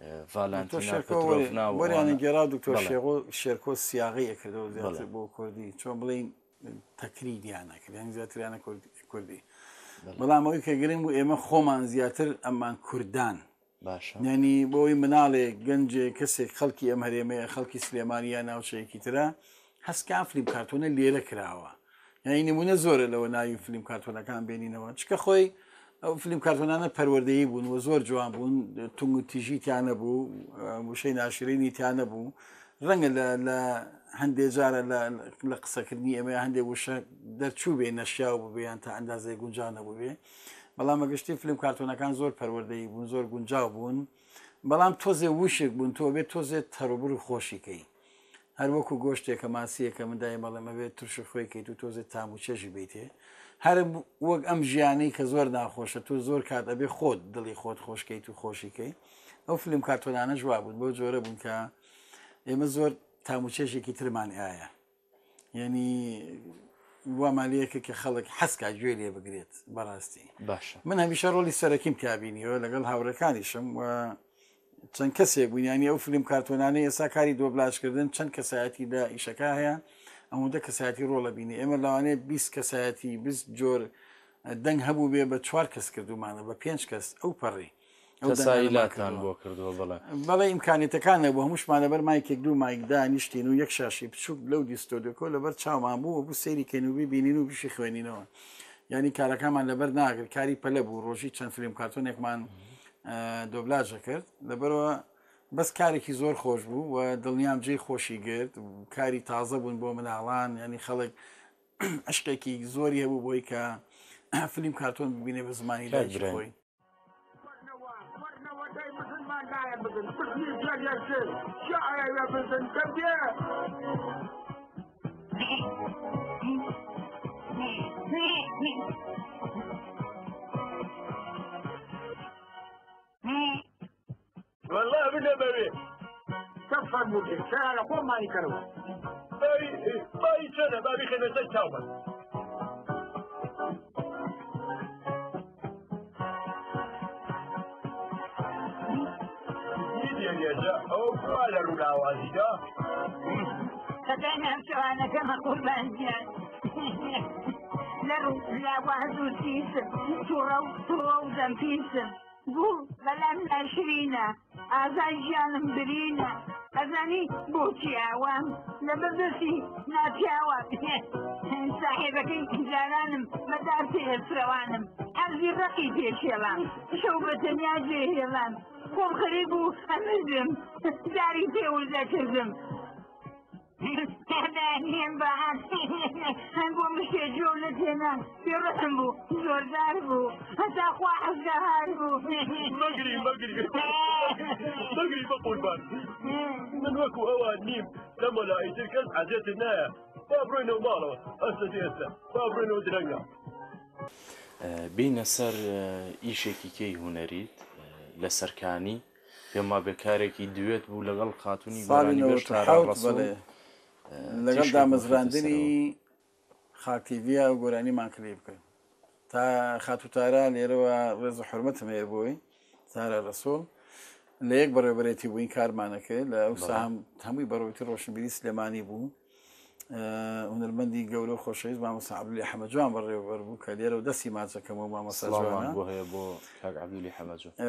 ڤالانتیناوەریانە گێرا دکتۆر شێرکۆ سیاغی ئەکردەوە زیاتر بۆ کوردی چۆن بڵین تەکری دیانەکردیان زیاتریانە کوردی بەڵام ئەوەی کە گرنگ بوو ئێمە خۆمان زیاتر ئەممان کوردان یعنی بۆی مناڵێک گەنجێ کەسێک خەڵکی ئەم هەرێمەیە خەڵکی سلێمانیە ناوچەیەکی ترە هەستکان فیلم کارتۆنە لێرە کراوە یعنی نمونە زۆرە لەوە ناوی فیلم کارتۆنەکان بینینەوە چکە خۆی ئەو فیلم کارتۆنانە پەروەردەیی بوون و زۆر جوان بوون تونگ و تیژی تیانە بوو وشەی ناشرینی تیانە بوو ڕەنگە لە هەندێک جارە لە قسەکردنی ئەمە هەندێک وشە دەرچوو بێ نەشیا و ببیان تا ئەندازەی گونجانە بوو بێ بەڵام ئەگەشتی فیلم کارتۆنەکان زۆر پەروەردەیی بوون زۆر گونجاو بوون بەڵام تۆزێ وشێک بوون تۆ بێت تۆزێت تەڕوبر و خۆشیکەی هەر وەکو گۆشتێکە ماسیەکە مندای بەڵێمە بێت ترش خۆیکەیت و تۆزێت تام و چێژی بیتێ هەر وەک ئەم ژیانەی کە زۆر ناخۆشە تۆ زۆر کات ئەبێ خۆت دڵی خۆت خۆشکەیت و خۆشیکەی ئەو فیلم کارتۆنانە جواب بوون بۆ جۆرە بوون کە ئێمە زۆر تاموچێژێکی ترمان ئایا یعنی وامالەیەکە کە خەڵک حەسکا گوێ لێ بگرێت بەڕاستی باشە من هەمیشە ڕۆلی سەرەکیم کابینیەوە لەگەڵ هاوڕەکانیشم و چەند کەسێک بوونیانی ئەو فیلم کارتۆنانەی ئێستا کاری دۆبلاشکردن چەند کەسایەتی لە ئیشەکە هەیە ئەمودە کەسایەتی ڕۆڵە بینی ئێمە لەوانەیە 20 کەسایەتی 20 جۆر دەنگ هەبوو بێ بە 4 کەس کردومانە بە 5 کەس ئەو پەڕی تەسایلاتان بۆ کردووە بەڵێ ئیمکانێتەکانە بۆ هەمووشمانە بەر مایکێک دوو مایکدا نیشتین و یەک شاشی بچووک لەو دیستۆدەکۆ لەبەر چاومان بوو بوو سەیری کەنوبی بینین و بشی خوێنینەوە ینی کارەکەمان لەبەر ناگرت کاری پەلە بوو ڕۆژی چەند فیلم کارتۆنێکمان دۆبلاژە کرد لەبەرەوە بەس کارێکی زۆر خۆش بوو و دڵنیام جێی خۆشی گرت کاری تازە بوون بۆ مناڵان ینی خەڵک عشقێکی زۆری هەبوو بۆی کە فیلم کارتۆن ببینێ بە زمانی دایکی خۆی والله بدنا بابي كفر مدير شارع قوم ما يكرم باي سنة بابي خلنا تجاوب يا جا او قال له وازيدا فتانا سوانا كما قربان جان لا واحد وسيس ترو زنفيس بو بلان ناشرينا أزان جانم برينا أزاني بوتي عوام لبدسي ناتي عوام صاحبك زارانم مدارتي السروانم حرزي رقي في شيلان شوبة نياجي هيلان قوم خريبو أمزم داري تيوزا كزم هدانيم بعد هنقوم مشي جولتنا في رحمو زور داربو حتى خواحف دهاربو مقري بقول بان من وكو اوان نيم لما لا يتركز حاجات النايا بابرينو مالو أسدي بابرينو درنگا بینە سەر ئیشێکی کەی هوەریت لە سەرکانی پێما بێکارێکی دوێت بوو لەگەڵ خاتونی لەگەڵ دامەزراندنی خاکتیڤە و گۆرانیمان کلی بکەین تا خاتوتارە لێرەوە ڕێز و حرمەتم هەیە بۆی سارە ڕەسوڵ لە یەک بەڕێوەبەرێتی بووین کارمانەکە لە ئەو ساهم هەمووی بەڕۆیتی ڕۆشنبیری سلێمانی بوو هونەرمەندی گەورە و خۆشەویست مامۆستا عەبدولی حەمەد جوان بەڕێوەبەر بوو کە لێرە و دەستی ماچەکەمەوە مامۆستا جوانە بۆ هەیە بۆ کاک عەبدولی حەمەد جوان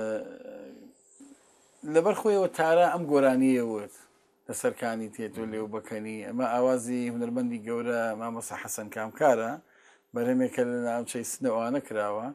لەبەر خۆیەوە تارە ئەم گۆرانیەوت لەسەرکانی تێتۆ لێو بەکەنی ئەمە ئاوازی هونەرمەندی گەورە مامۆستا حەسەن کامکارە بەرهەمێکە لە ناوچەی سنەوانە کراوە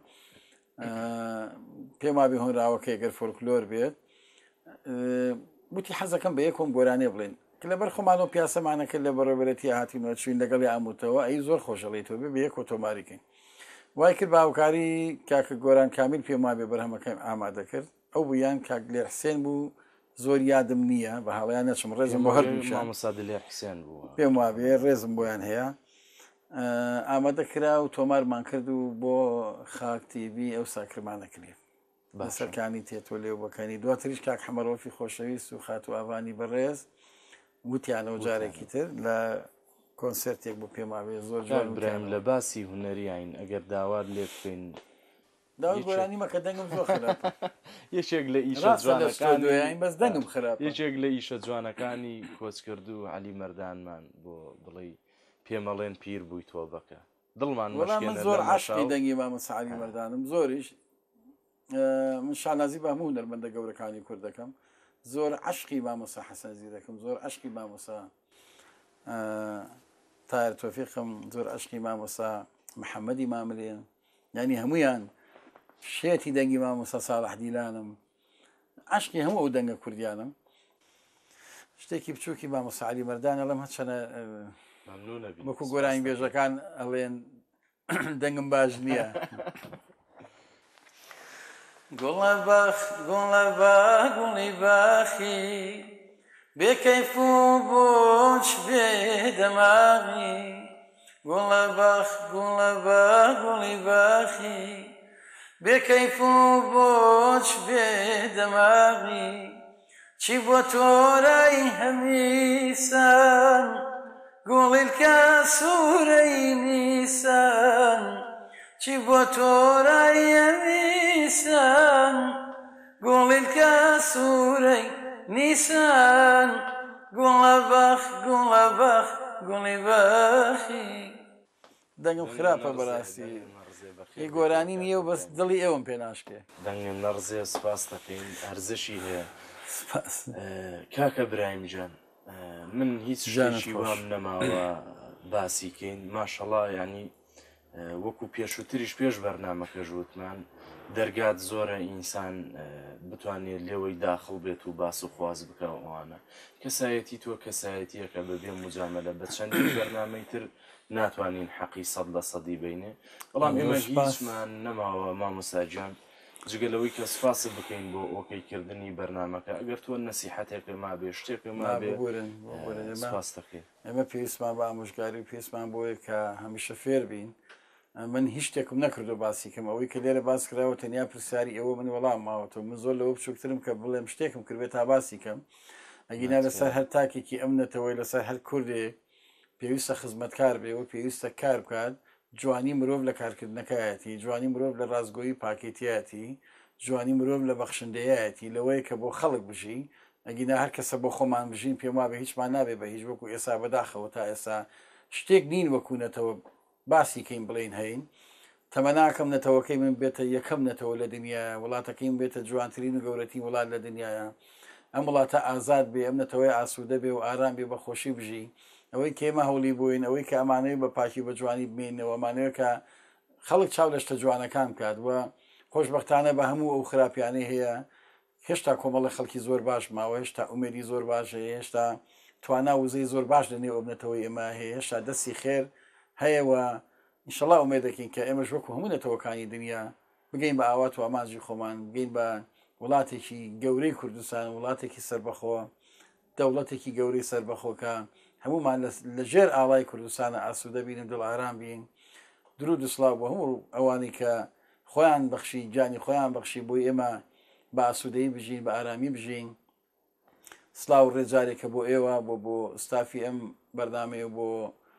پێم وابێ هۆنراوەکە ئەگەر فۆلکلۆر بێت وتی حەزەکەم بە یەکۆم گۆرانێ بڵێن کە لەبەر خۆمانەوە پیاسەمانەکە لە بەڕێوەبەرەتی هاتیمەوە چوین لەگەڵی ئاموتەوە ئەی زۆر خۆشەڵێتەوە بێ یەک ئۆتۆماریکەین وای کرد باوکاری کاکە گۆران کامیل پێم وابێ بەرهەمەکەم ئامادە کرد ئەو بوویان کاک لێر حسێن بوو زۆر یادم نییە بە هەڵیان نەچم ڕێزم بۆ هەردووشان مامۆستا دلێر حسێن بوو پێم وابێ ڕێزم بۆیان هەیە ئامادە کرا و تۆمارمان کرد و بۆ خاک تیڤی ئەو ساکرمانەکرێت بەسەرکانی تێتۆ لێو بەکەنی دواتریش کاک حەمەرۆفی خۆشەویست و خات و ئاوانی بەڕێز وتیانەوە جارێکی تر لە کۆنسرتێک بۆ پێم وابێ زۆر جوان برایم لە باسی هونەریین ئەگەر داوار لێ بکەین داوای گۆرانی مەکە دەنگم زۆر خراپە یەکێک لە ئیشە جوانەکانی بەس دەنگم خراپە یەکێک لە ئیشە جوانەکانی کۆچکرد و عەلی مەردانمان بۆ بڵێ پێمەڵێن پیر بووی تۆ بەکە دڵمان من زۆر عاشقی دەنگی مامۆستا عەلی مەردانم زۆریش من شانازی بە هەموو هونەرمەندە گەورەکانی کوردەکەم زۆر عشقی مامۆستا حەسەن زیرەکەم زۆر عشقی مامۆستا تایر تۆفیقم زۆر عشقی مامۆستا محەممەدی مامرێن ینی هەمویان شێتی دەنگی مامۆستا ساڵح دیلانم عشقی هەموو ئەو دەنگە کوردیانم شتێکی بچووکی مامۆستا عەلی مەردانە لەم هەچەنە وەکو گۆرانی بێژەکان ئەڵێن دەنگم باش نییە گوڵە گوڵی باخی بێکەیف و بۆچ بێدەماغی گوڵە گوڵی باخی بێکەیف و بۆچ بێدەماغی چی بۆ تۆرای هەمیسان گوڵی کە سوورەی نیسان چی بۆ تۆرای هەمیسان گوڵی کە سوورەی نیسان گوڵە گوڵی باخی دەنگم خراپە بەڕاستی گۆرانی نییە و بەس دڵی ئێوەم پێ ناشکێ دەنگم نەڕزێ سپاس دەکەین ئەرزشی هەیە کاکە برایم جان من هیچ ژانشی وام نەماوە باسیکەین ماشەڵڵا ینی وەکو پێشووتریش پێش بەرنامەکە ژوتمان دەرگات زۆرە ئینسان بتوانێت لێوەی داخڵ بێت و باس و خواز بکەوانە کەسایەتی تۆ کەسایەتیەکە بەبێ مجاملە بە چەندی بەرنامەی تر ناتوانین حەقی 100% بینێ بەڵام ئێمە هیچمان نەماوە مامۆستا گیان جگەلەوەی کە سپاس بکەین بۆ ئۆکەیکردنی بەرنامەکە ئەگەر تۆ نەسیحەتێکە ما بێ شتێکە ما بێ سپاس دەکەین ئێمە پێویستمان بە ئامۆژگاری و پێویستمان بۆیە کە هەمیشە فێر بین من هیچ شتێکم نەکردو باسیکەم ئەوەی کە لێرە باس کراوە تەنیا پرسیاری ئەوە من وەڵام ماوەتەوە من زۆر لەوە بچووکترم کە بڵێم شتێکم کردێت تا باسیکەم ئەگینا لەسەر هەر تاکێکی ئەم نەتەوەی لەسەر هەر کوردێ پێویستە خزمەتکار بێ و پێویستە کار بکات جوانی مرۆڤ لە کارکردنەکەیەتی جوانی مرۆڤ لە ڕازگۆیی پاکێتیەتی جوانی مرۆڤ لە بەخشندەیەتی لەوەی کە بۆ خەڵک بژی ئەگینا هەر کەسە بۆ خۆمان بژین پێم وابێ هیچمان نابێ بە هیچ وەکو ئێستا بەداخەوە تا ئێستا شتێک نین وەکوونەتەوە باسی کەین بڵین هەین تەمەناکەم نەتەوەکەی من بێتە یەکەم نەتەوە لە دنیا وڵاتەکەیم بێتە جوانترین و گەورەترین وڵات لە دنیاە ئەم وڵاتە ئازاد بێ ئەم نەتەوەی ئاسوودە بێ و ئارام بێ بە خۆشی بژی ئەوەی کێمە هەوڵی بووین ئەوەی کە ئەمانەوەی بە پاکی بە جوانی بمێنەوە ئەمانەوە کە خەڵک چاو لە شتە جوانەکان بکات وە خۆشبەختانە بە هەموو ئەو خراپیانەی هەیە هێشتا کۆمەڵی خەڵکی زۆر باش ماوە هێشتا ئومێدی زۆر باش هەیە هێشتا توانا وزەی زۆر باش لەنێو ئەو نەتەوەی ئێمە هەیە هێشتا دەستی خێر هەیەوە ئینشەڵا ئومێد دەکەین کە ئێمەش وەکو هەموو نەتەوەکانی دنیا بگەین بە ئاوات و ئامانجی خۆمان بگەین بە وڵاتێکی گەورەی کوردستان وڵاتێکی سەربەخۆ دەوڵەتێکی گەورەی سەربەخۆکە هەمومان لە ژێر ئاڵای کوردستانە ئاسوودە بینن دڵ ئارام بین درود و سڵاو بۆ هەموو ئەوانی کە خۆیان بەخشی جانی خۆیان بەخشی بۆی ئێمە بە ئاسوودەیی بژین بە ئارامی بژین سڵاو ڕێجارێکە بۆ ئێوە بۆ ستافی ئەم بەردامەیە بۆ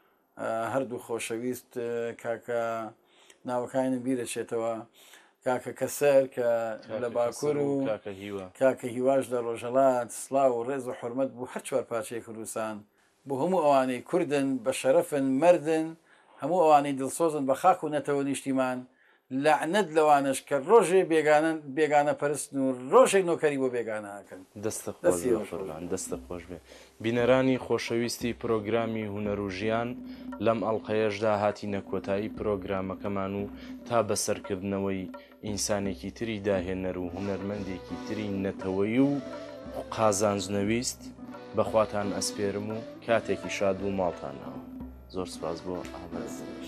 هەردوو خۆشەویست کاکە ناوەکانم بیرەچێتەوە کاکە کەسەر کە لە باکوور و کاکە هیواش لە ڕۆژهەڵات سڵاو و ڕێز و حورمەت بوو هەر چوار پارچەی کوردستان بۆ هەموو ئەوانەی کوردن بە شەرەفن مردن هەموو ئەوانەی دڵسۆزن بە خاک و نەتەوە نیشتیمان لەعنەت لەوانش کە ڕۆژێ بێگانە پەرستن و ڕۆژێک نۆکەری بۆ بێگانەکەن. دەستە خۆش بێ فڕان، دەستە خۆش بێ. بینەرانی خۆشەویستی پرۆگرامی هونەر و ژیان لەم ئەڵلقەیەشدا هاتینە کۆتایی پرۆگرامەکەمان و تا بەسەرکردنەوەی ئینسانێکی تری داهێنەر و هونەرمەندێکی تری نەتەوەی و قازانجنەویست بەخواتان ئەسپێرم و کاتێکی شاد و ماڵتانەوە. زۆر سپاس بۆ ئامادە.